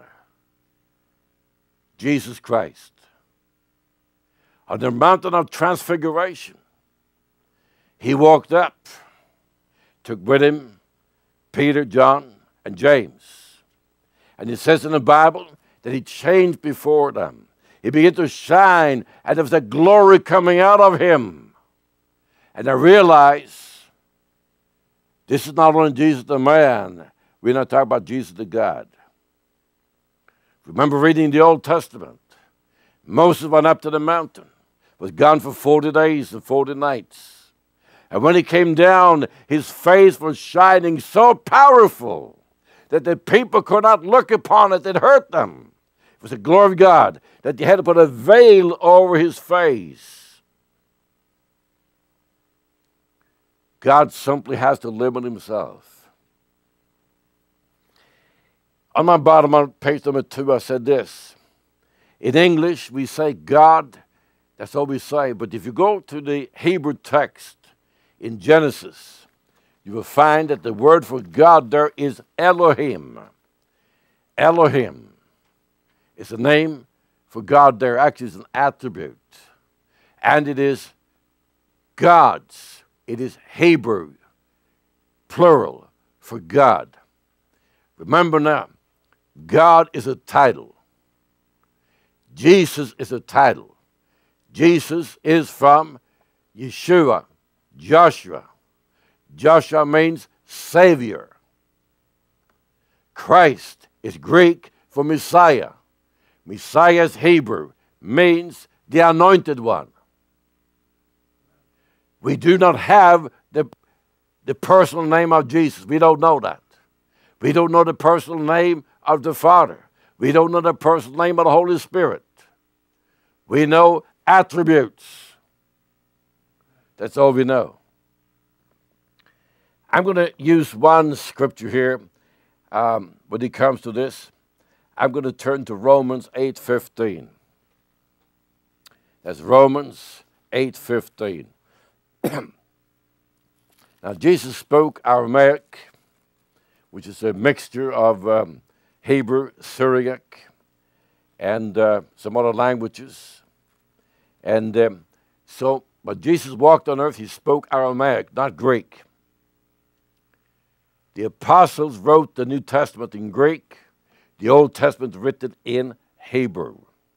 Jesus Christ. On the mountain of transfiguration, he walked up, took with him Peter, John, and James. And it says in the Bible that he changed before them. He began to shine, and there was a glory coming out of him. And I realized this is not only Jesus the man. We're not talking about Jesus the God. Remember reading the Old Testament. Moses went up to the mountain, was gone for 40 days and 40 nights. And when he came down, his face was shining so powerful that the people could not look upon it. It hurt them. It was the glory of God that they had to put a veil over his face. God simply has to limit himself. On my bottom on page number 2, I said this. In English, we say God. That's all we say. But if you go to the Hebrew text in Genesis, you will find that the word for God there is Elohim. Elohim is a name for God there. Actually, it's an attribute. And it is God's. It is Hebrew, plural, for God. Remember now, God is a title. Jesus is a title. Jesus is from Yeshua, Joshua. Joshua means Savior. Christ is Greek for Messiah. Messiah is Hebrew, means the anointed one. We do not have the personal name of Jesus. We don't know that. We don't know the personal name of the Father. We don't know the personal name of the Holy Spirit. We know attributes. That's all we know. I'm going to use one scripture here when it comes to this. I'm going to turn to Romans 8:15. That's Romans 8:15. Now, Jesus spoke Aramaic, which is a mixture of Hebrew, Syriac, and some other languages. And but Jesus walked on earth, he spoke Aramaic, not Greek. The apostles wrote the New Testament in Greek, the Old Testament written in Hebrew.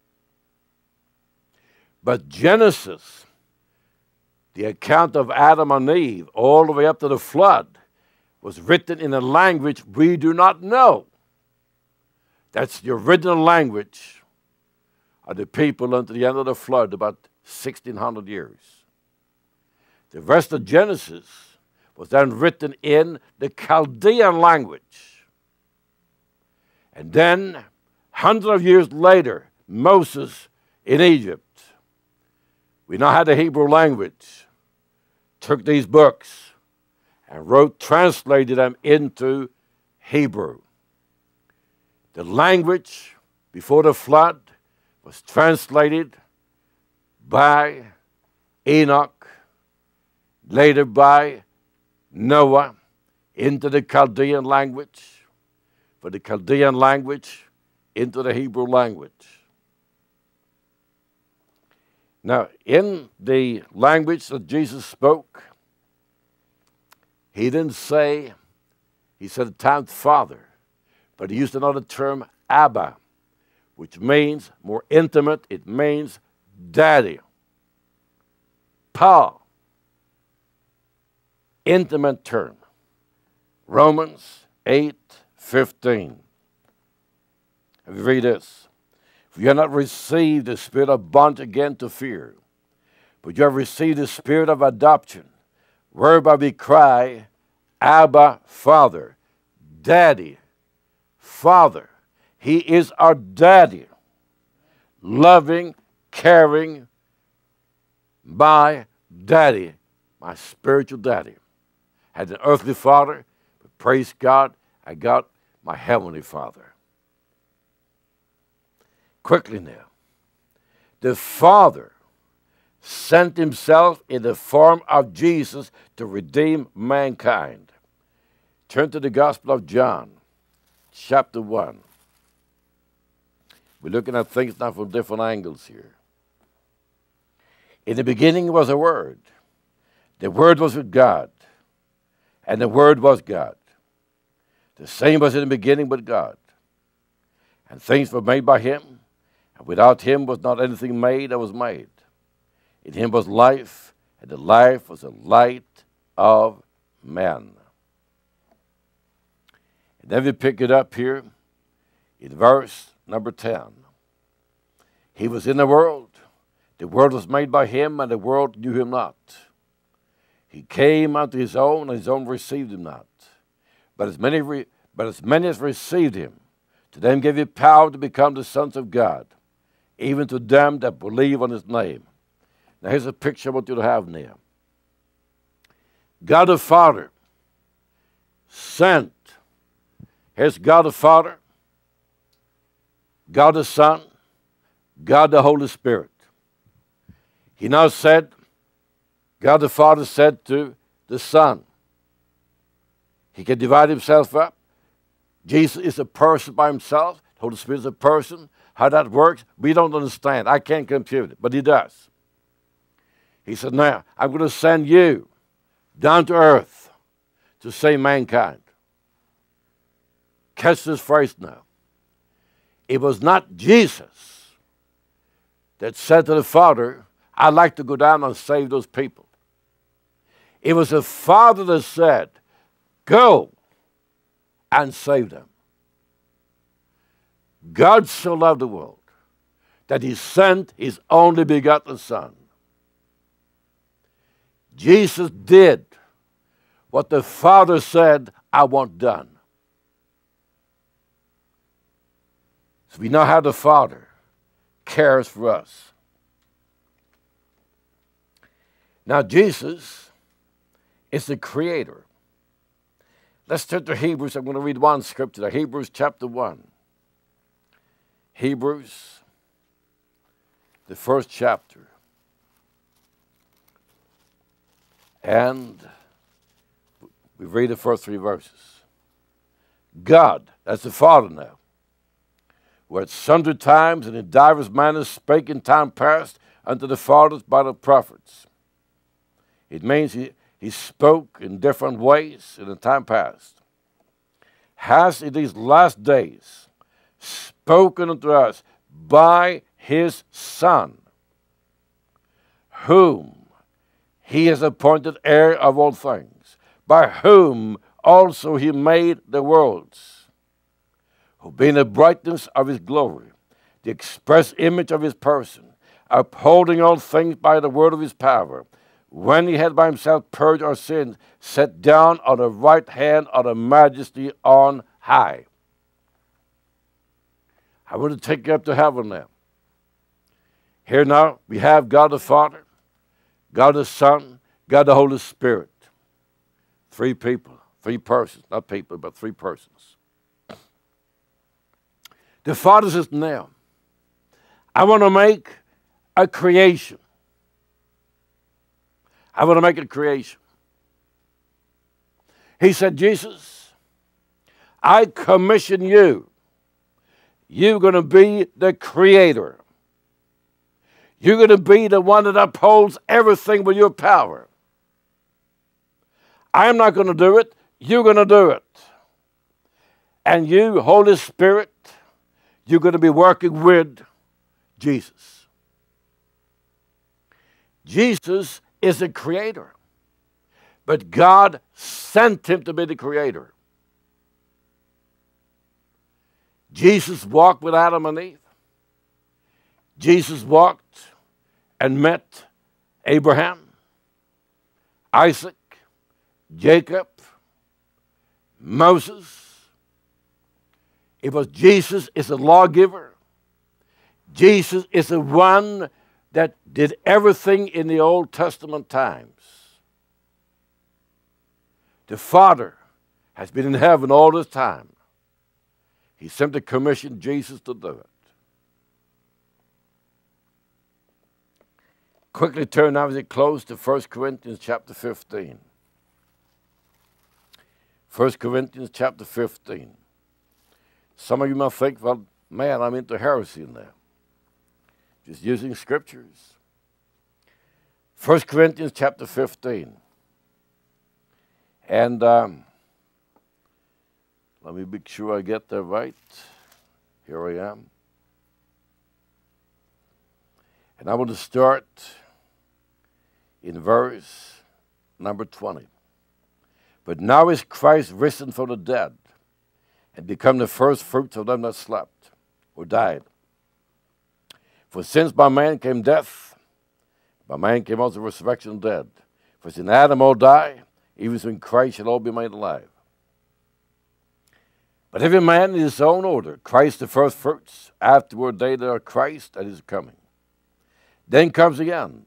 But Genesis, the account of Adam and Eve, all the way up to the flood, was written in a language we do not know. That's the original language of the people until the end of the flood, about 1,600 years. The rest of Genesis was then written in the Chaldean language. And then, hundreds of years later, Moses in Egypt, we now had the Hebrew language, took these books and translated them into Hebrew. The language before the flood was translated by Enoch, later by Noah, into the Chaldean language, for the Chaldean language into the Hebrew language. Now, in the language that Jesus spoke, he didn't say, he said at times Father, but he used another term, Abba, which means more intimate. It means daddy. Pa. Intimate term. Romans 8:15. If you read this, for you have not received the spirit of bondage again to fear, but you have received the spirit of adoption, whereby we cry, Abba, Father, Daddy, Father. He is our daddy, loving, caring, my daddy, my spiritual daddy. Had an earthly father, but praise God, I got my heavenly Father. Quickly now, the Father sent himself in the form of Jesus to redeem mankind. Turn to the Gospel of John, chapter 1. We're looking at things now from different angles here. In the beginning was a Word. The Word was with God, and the Word was God. The same was in the beginning with God. And things were made by him, And without him was not anything made that was made. In him was life, and the life was the light of men. And then we pick it up here in verse number 10. He was in the world was made by him, and the world knew him not. He came unto his own, and his own received him not. But as many as received him, to them gave he power to become the sons of God, even to them that believe on his name. Now here's a picture I want you to have now. God the Father sent. Here's God the Father, God the Son, God the Holy Spirit. He now said, God the Father said to the Son, he can divide himself up. Jesus is a person by himself. The Holy Spirit is a person. How that works, we don't understand. I can't compute it, but he does. He said, now, I'm going to send you down to earth to save mankind. Catch this phrase now. It was not Jesus that said to the Father, I'd like to go down and save those people. It was the Father that said, go and save them. God so loved the world that he sent his only begotten Son. Jesus did what the Father said, I want done. So we know how the Father cares for us. Now, Jesus is the Creator. Let's turn to Hebrews. I'm going to read one scripture there. Hebrews chapter 1. Hebrews, the first chapter. And we read the first 3 verses. God, that's the Father now, who at sundry times and in divers manners spake in time past unto the fathers by the prophets. It means he spoke in different ways in the time past. Has in these last days spoken unto us by his Son, whom he has appointed heir of all things, by whom also he made the worlds, who being the brightness of his glory, the express image of his person, upholding all things by the word of his power, when he had by himself purged our sins, sat down on the right hand of the majesty on high. I want to take you up to heaven now. Here now we have God the Father, God the Son, God the Holy Spirit. 3 people, 3 persons, not people, but 3 persons. The Father says now, I want to make a creation. I want to make a creation. He said, Jesus, I commission you. You're going to be the creator. You're going to be the one that upholds everything with your power. I'm not going to do it. You're going to do it. And you, Holy Spirit, you're going to be working with Jesus. Jesus is the creator. But God sent him to be the creator. Jesus walked with Adam and Eve. Jesus walked and met Abraham, Isaac, Jacob, Moses. It was Jesus is the lawgiver. Jesus is the one that did everything in the Old Testament times. The Father has been in heaven all this time. He simply commissioned Jesus to do it. Quickly turn now as it close to 1 Corinthians chapter 15. 1 Corinthians chapter 15. Some of you might think, well, man, I'm into heresy now. Just using scriptures. 1 Corinthians chapter 15. And let me make sure I get that right. Here I am. And I want to start in verse number 20. But now is Christ risen from the dead and become the first fruits of them that slept or died. For since by man came death, by man came also resurrection of the dead. For since Adam all die, even so in Christ shall all be made alive. But every man in his own order, Christ the first fruits, afterward they that are Christ that is coming. Then comes the end.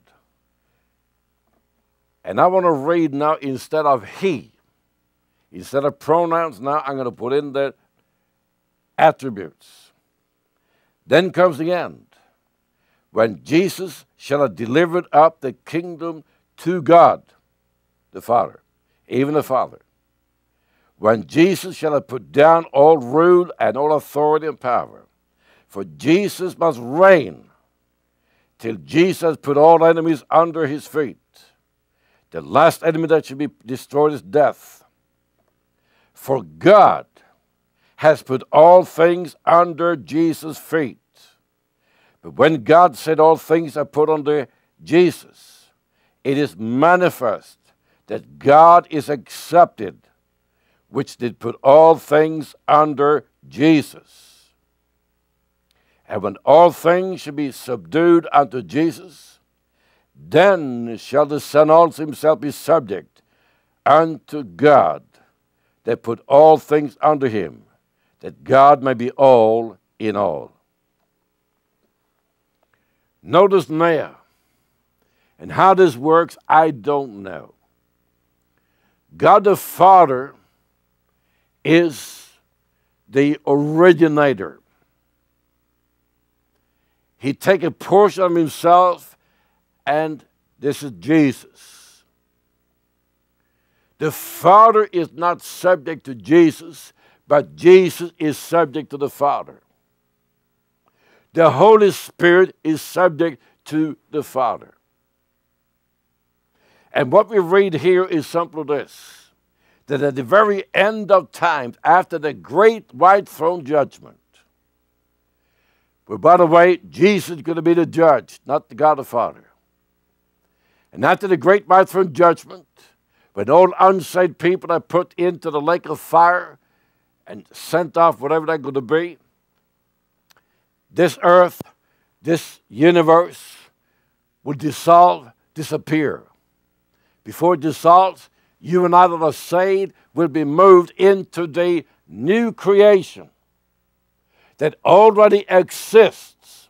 And I want to read now instead of he, instead of pronouns, now I'm going to put in the attributes. Then comes the end, when Jesus shall have delivered up the kingdom to God, the Father, even the Father. When Jesus shall have put down all rule and all authority and power. For Jesus must reign till Jesus put all enemies under his feet. The last enemy that should be destroyed is death. For God has put all things under Jesus' feet. But when God said all things are put under Jesus, it is manifest that God is accepted, which did put all things under Jesus. And when all things shall be subdued unto Jesus, then shall the Son also himself be subject unto God, that put all things under him, that God may be all in all. Notice now, and how this works, I don't know. God the Father is the originator. He takes a portion of himself, and this is Jesus. The Father is not subject to Jesus, but Jesus is subject to the Father. The Holy Spirit is subject to the Father. And what we read here is simply this, that at the very end of time, after the great white throne judgment, where, by the way, Jesus is going to be the judge, not the God the Father. And after the great white throne judgment, when all unsaved people are put into the lake of fire and sent off, whatever they're going to be, this earth, this universe will dissolve, disappear. Before it dissolves, you and I that are saved will be moved into the new creation that already exists.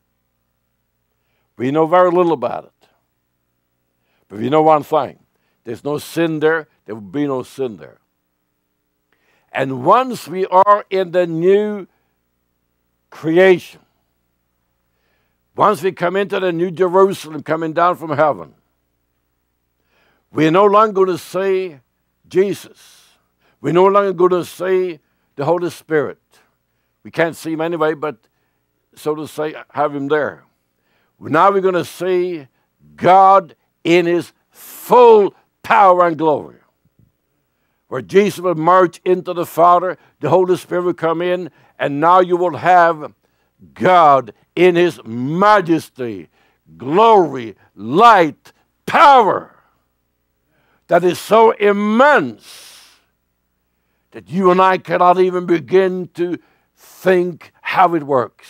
We know very little about it. But we know one thing. There's no sin there. There will be no sin there. And once we are in the new creation, once we come into the new Jerusalem coming down from heaven, we're no longer going to see Jesus. We're no longer going to see the Holy Spirit. We can't see him anyway, but so to say, have him there. Now we're going to see God in his full power and glory. Where Jesus will merge into the Father, the Holy Spirit will come in, and now you will have God in his majesty, glory, light, power, that is so immense that you and I cannot even begin to think how it works.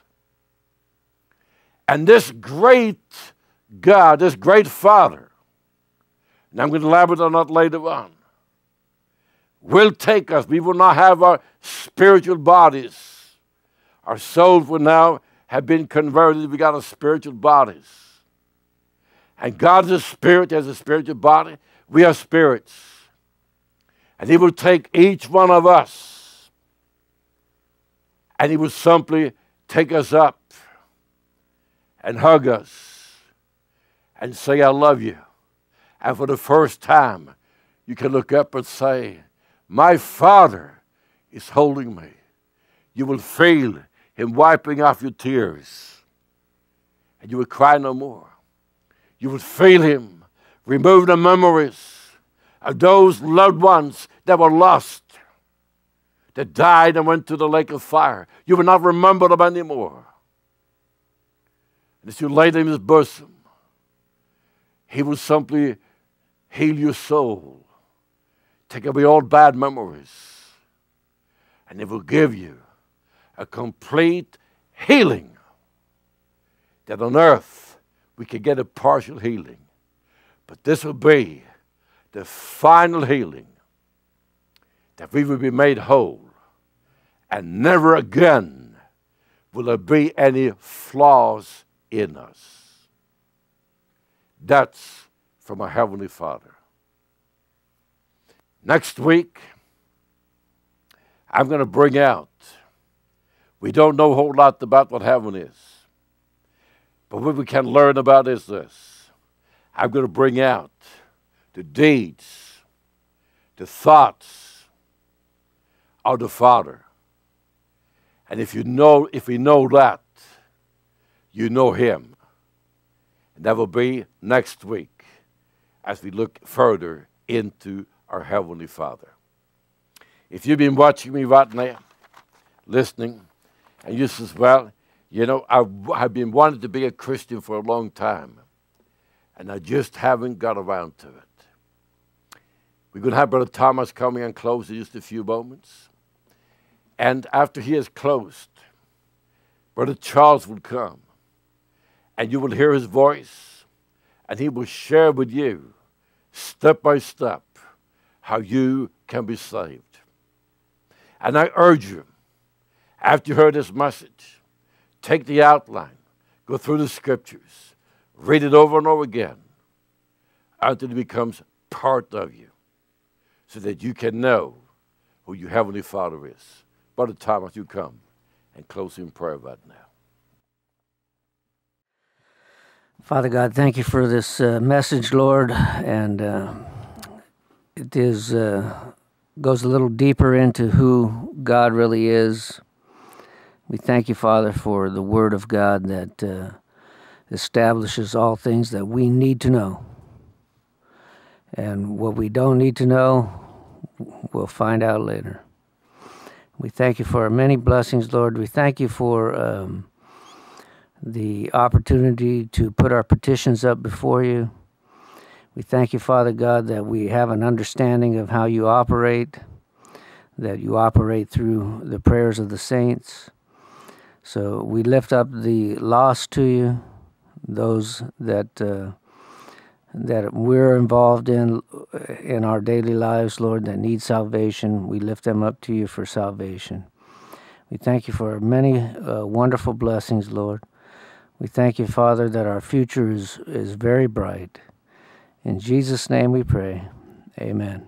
And this great God, this great Father, and I'm going to elaborate on that later on, will take us. We will not have our spiritual bodies. Our souls will now have been converted. We got our spiritual bodies. And God is a spirit, has a spiritual body. We are spirits. And he will take each one of us and he will simply take us up and hug us and say, I love you. And for the first time, you can look up and say, my Father is holding me. You will feel him wiping off your tears. And you will cry no more. You will feel him remove the memories of those loved ones that were lost, that died and went to the lake of fire. You will not remember them anymore. And as you lay them in his bosom, he will simply heal your soul, take away all bad memories, and it will give you a complete healing. That on earth we can get a partial healing, but this will be the final healing, that we will be made whole, and never again will there be any flaws in us. That's from our Heavenly Father. Next week, I'm going to bring out, we don't know a whole lot about what heaven is, but what we can learn about is this. I'm going to bring out the deeds, the thoughts of the Father. And if we know that, you know him. And that will be next week as we look further into our Heavenly Father. If you've been watching me right now, listening, and you says, well, you know, I've been wanting to be a Christian for a long time, and I just haven't got around to it. We're going to have Brother Thomas coming and close in just a few moments. And after he has closed, Brother Charles will come, and you will hear his voice, and he will share with you, step by step, how you can be saved. And I urge you, after you heard this message, take the outline, go through the scriptures, read it over and over again, until it becomes part of you, so that you can know who your Heavenly Father is. Brother Thomas, you come and close in prayer right now. Father God, thank you for this message, Lord, and it is goes a little deeper into who God really is. We thank you, Father, for the Word of God that establishes all things that we need to know. And what we don't need to know, we'll find out later. We thank you for our many blessings, Lord. We thank you for the opportunity to put our petitions up before you. We thank you, Father God, that we have an understanding of how you operate, that you operate through the prayers of the saints. So we lift up the lost to you, those that we're involved in our daily lives, Lord, that need salvation. We lift them up to you for salvation. We thank you for many wonderful blessings, Lord. We thank you, Father, that our future is very bright. In Jesus' name we pray. Amen.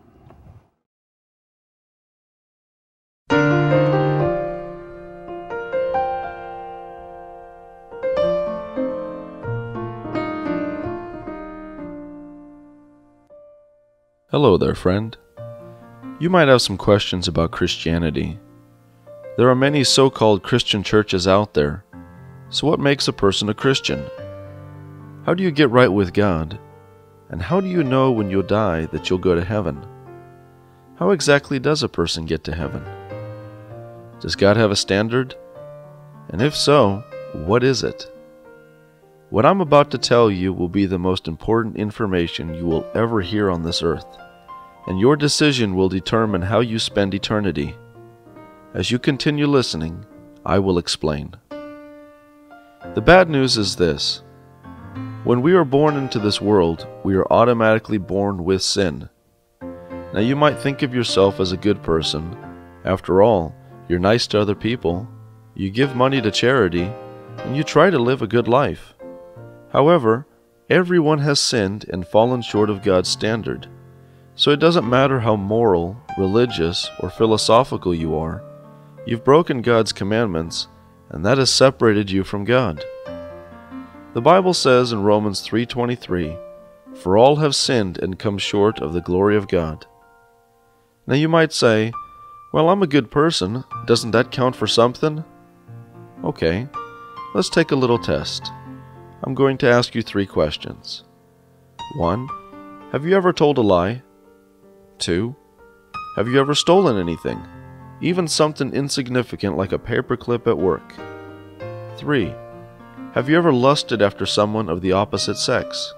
Hello there, friend. You might have some questions about Christianity. There are many so-called Christian churches out there. So what makes a person a Christian? How do you get right with God? And how do you know when you'll die that you'll go to heaven? How exactly does a person get to heaven? Does God have a standard? And if so, what is it? What I'm about to tell you will be the most important information you will ever hear on this earth, and your decision will determine how you spend eternity. As you continue listening, I will explain. The bad news is this. When we are born into this world, we are automatically born with sin. Now you might think of yourself as a good person. After all, you're nice to other people, you give money to charity, and you try to live a good life. However, everyone has sinned and fallen short of God's standard. So it doesn't matter how moral, religious, or philosophical you are. You've broken God's commandments, and that has separated you from God. The Bible says in Romans 3:23, "For all have sinned and come short of the glory of God." Now you might say, "Well, I'm a good person. Doesn't that count for something?" Okay, let's take a little test. I'm going to ask you 3 questions. 1. Have you ever told a lie? 2. Have you ever stolen anything? Even something insignificant like a paperclip at work? 3. Have you ever lusted after someone of the opposite sex?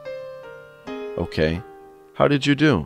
Okay, how did you do?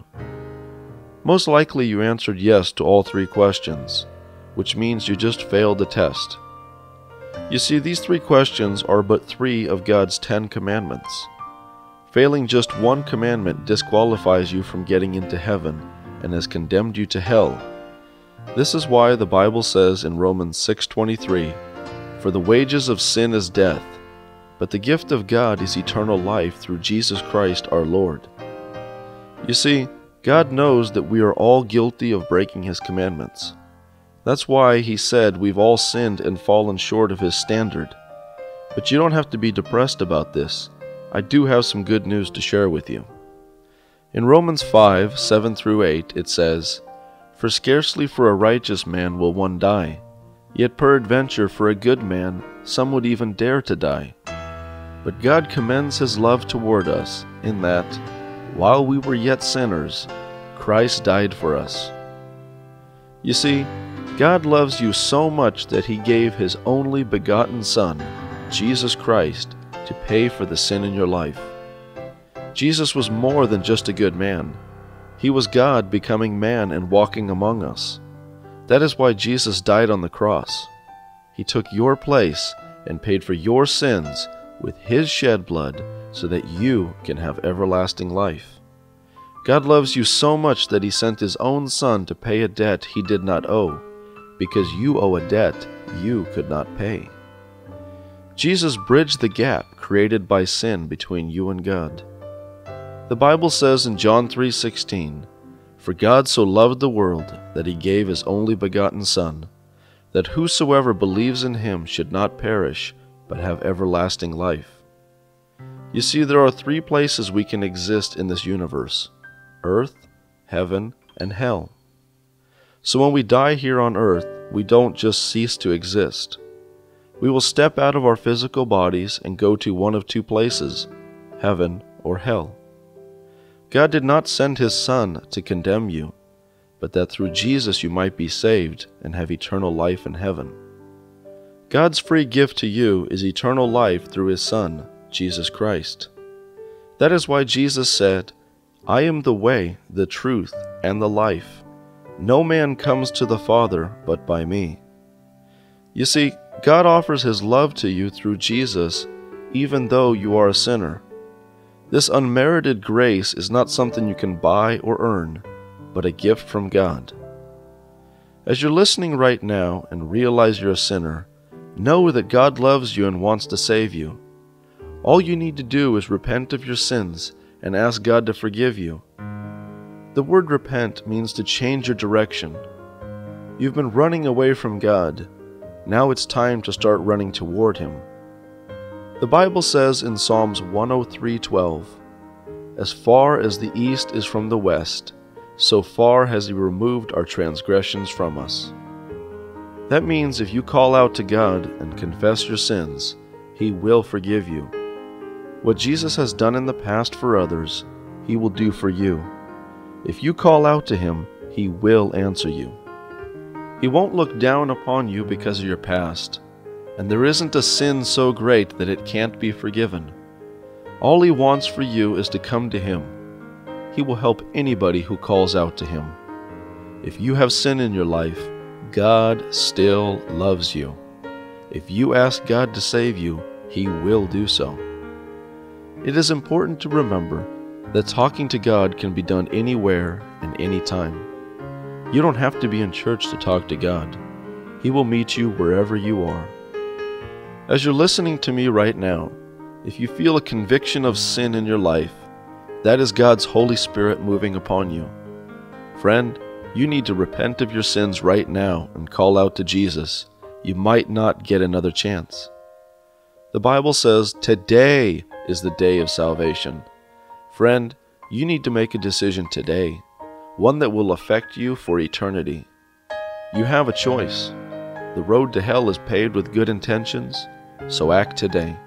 Most likely you answered yes to all 3 questions, which means you just failed the test. You see, these 3 questions are but 3 of God's 10 commandments. Failing just one commandment disqualifies you from getting into heaven and has condemned you to hell. This is why the Bible says in Romans 6:23, "For the wages of sin is death, but the gift of God is eternal life through Jesus Christ our Lord." You see, God knows that we are all guilty of breaking His commandments. That's why He said we've all sinned and fallen short of His standard. But you don't have to be depressed about this. I do have some good news to share with you. In Romans 5:7-8 it says, "For scarcely for a righteous man will one die, yet peradventure for a good man some would even dare to die. But God commends His love toward us, in that, while we were yet sinners, Christ died for us." You see, God loves you so much that He gave His only begotten Son, Jesus Christ, to pay for the sin in your life. Jesus was more than just a good man. He was God becoming man and walking among us. That is why Jesus died on the cross. He took your place and paid for your sins with His shed blood so that you can have everlasting life. God loves you so much that He sent His own Son to pay a debt He did not owe, because you owe a debt you could not pay. Jesus bridged the gap created by sin between you and God. The Bible says in John 3:16, "For God so loved the world that He gave His only begotten Son, that whosoever believes in Him should not perish, but have everlasting life." You see, there are 3 places we can exist in this universe: earth, heaven, and hell. So when we die here on earth, we don't just cease to exist. We will step out of our physical bodies and go to one of 2 places, heaven or hell. God did not send His Son to condemn you, but that through Jesus you might be saved and have eternal life in heaven. God's free gift to you is eternal life through His Son, Jesus Christ. That is why Jesus said, "I am the way, the truth, and the life. No man comes to the Father but by me." You see, God offers His love to you through Jesus, even though you are a sinner. This unmerited grace is not something you can buy or earn, but a gift from God. As you're listening right now and realize you're a sinner, know that God loves you and wants to save you. All you need to do is repent of your sins and ask God to forgive you. The word repent means to change your direction. You've been running away from God. Now it's time to start running toward Him. The Bible says in Psalms 103:12, "As far as the east is from the west, so far has He removed our transgressions from us." That means if you call out to God and confess your sins, He will forgive you. What Jesus has done in the past for others, He will do for you. If you call out to Him, He will answer you. He won't look down upon you because of your past, and there isn't a sin so great that it can't be forgiven. All He wants for you is to come to Him. He will help anybody who calls out to Him. If you have sin in your life, God still loves you. If you ask God to save you, He will do so. It is important to remember that talking to God can be done anywhere and anytime. You don't have to be in church to talk to God. He will meet you wherever you are. As you're listening to me right now, if you feel a conviction of sin in your life, that is God's Holy Spirit moving upon you. Friend, you need to repent of your sins right now and call out to Jesus. You might not get another chance. The Bible says today is the day of salvation. Friend, you need to make a decision today, one that will affect you for eternity. You have a choice. The road to hell is paved with good intentions, so act today.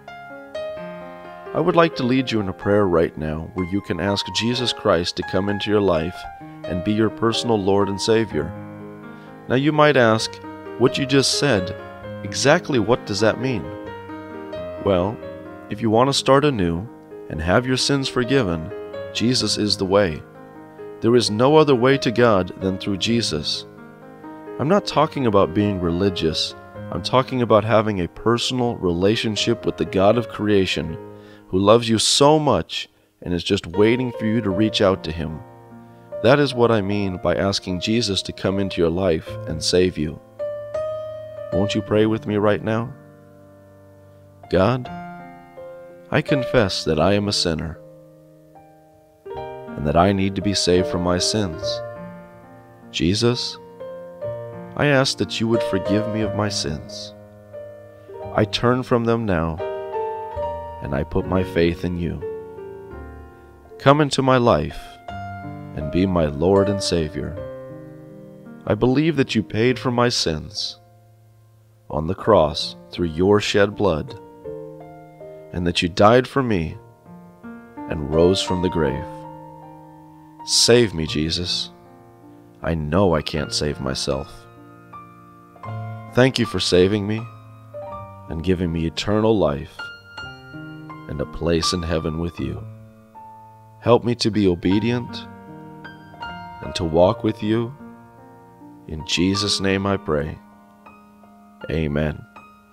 I would like to lead you in a prayer right now where you can ask Jesus Christ to come into your life and be your personal Lord and Savior. Now you might ask, what you just said, exactly what does that mean? Well, If you want to start anew and have your sins forgiven, Jesus is the way. There is no other way to God than through Jesus. I'm not talking about being religious. I'm talking about having a personal relationship with the God of creation who loves you so much and is just waiting for you to reach out to Him. That is what I mean by asking Jesus to come into your life and save you. Won't you pray with me right now? God, I confess that I am a sinner and that I need to be saved from my sins. Jesus, I ask that you would forgive me of my sins. I turn from them now, and I put my faith in you. Come into my life and be my Lord and Savior. I believe that you paid for my sins on the cross through your shed blood, and that you died for me and rose from the grave. Save me, Jesus. I know I can't save myself. Thank you for saving me and giving me eternal life and a place in heaven with you. Help me to be obedient and to walk with you. In Jesus' name I pray. Amen.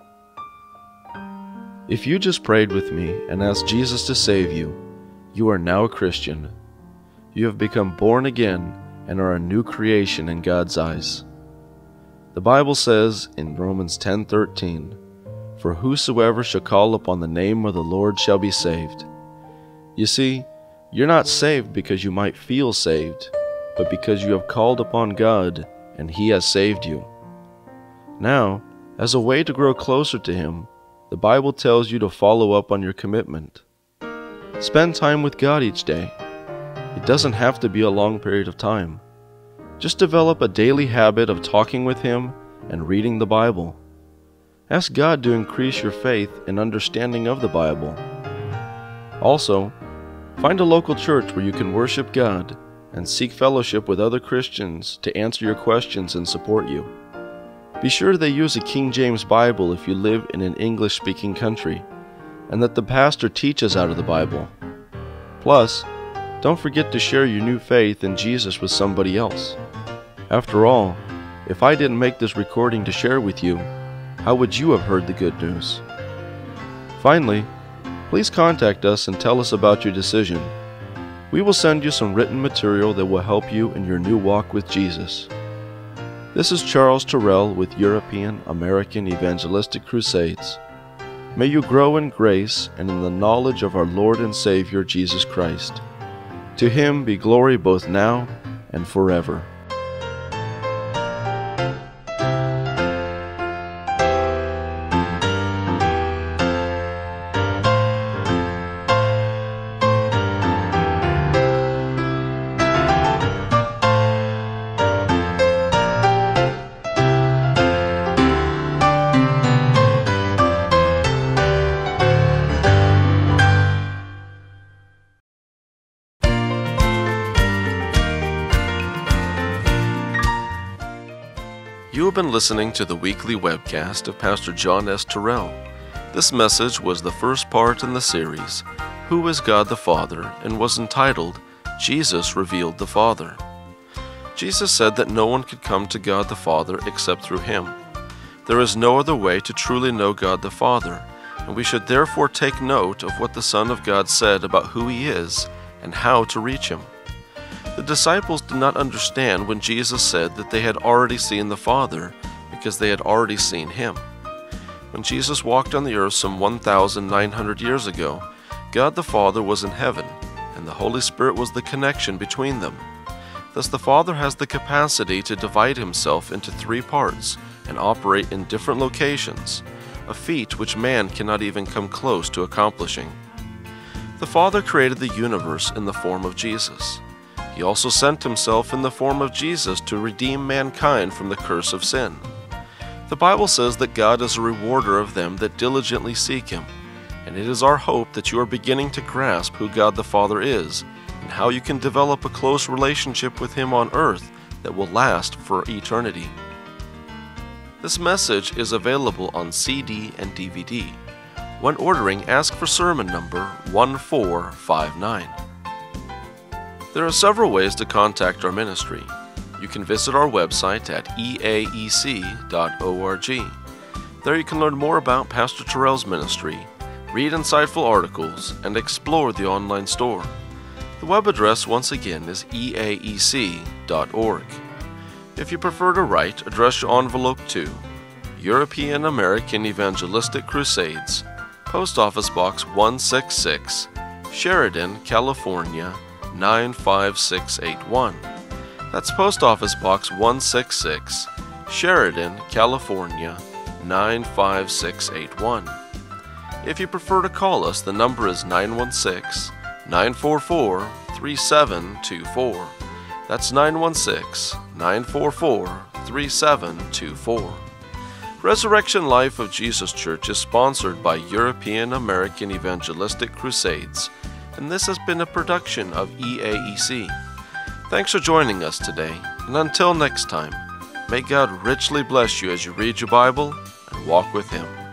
If you just prayed with me and asked Jesus to save you, you are now a Christian. You have become born again and are a new creation in God's eyes. The Bible says in Romans 10:13, "For whosoever shall call upon the name of the Lord shall be saved." You see, you're not saved because you might feel saved, but because you have called upon God and He has saved you. Now, as a way to grow closer to Him, the Bible tells you to follow up on your commitment. Spend time with God each day. It doesn't have to be a long period of time. Just develop a daily habit of talking with Him and reading the Bible. Ask God to increase your faith and understanding of the Bible. Also, find a local church where you can worship God and seek fellowship with other Christians to answer your questions and support you. Be sure they use a King James Bible if you live in an English-speaking country, and that the pastor teaches out of the Bible. Plus, don't forget to share your new faith in Jesus with somebody else. After all, if I didn't make this recording to share with you, how would you have heard the good news? Finally, please contact us and tell us about your decision. We will send you some written material that will help you in your new walk with Jesus. This is Charles Torell with European American Evangelistic Crusades. May you grow in grace and in the knowledge of our Lord and Savior Jesus Christ. To Him be glory both now and forever. You have been listening to the weekly webcast of Pastor John S. Torell. This message was the first part in the series, Who is God the Father, and was entitled, Jesus Revealed the Father. Jesus said that no one could come to God the Father except through Him. There is no other way to truly know God the Father, and we should therefore take note of what the Son of God said about who He is and how to reach Him. The disciples did not understand when Jesus said that they had already seen the Father because they had already seen Him. When Jesus walked on the earth some 1,900 years ago, God the Father was in heaven, and the Holy Spirit was the connection between them. Thus the Father has the capacity to divide Himself into three parts and operate in different locations, a feat which man cannot even come close to accomplishing. The Father created the universe in the form of Jesus. He also sent Himself in the form of Jesus to redeem mankind from the curse of sin. The Bible says that God is a rewarder of them that diligently seek Him, and it is our hope that you are beginning to grasp who God the Father is and how you can develop a close relationship with Him on earth that will last for eternity. This message is available on CD and DVD. When ordering, ask for sermon number 1459. There are several ways to contact our ministry. You can visit our website at eaec.org. There you can learn more about Pastor Torell's ministry, read insightful articles, and explore the online store. The web address once again is eaec.org. If you prefer to write, address your envelope to European American Evangelistic Crusades, Post Office Box 166, Sheridan, California 95681. That's Post Office Box 166, Sheridan, California 95681. If you prefer to call us, the number is 916-944-3724. That's 916-944-3724. Resurrection Life of Jesus Church is sponsored by European American Evangelistic Crusades, and this has been a production of EAEC. Thanks for joining us today, and until next time, may God richly bless you as you read your Bible and walk with Him.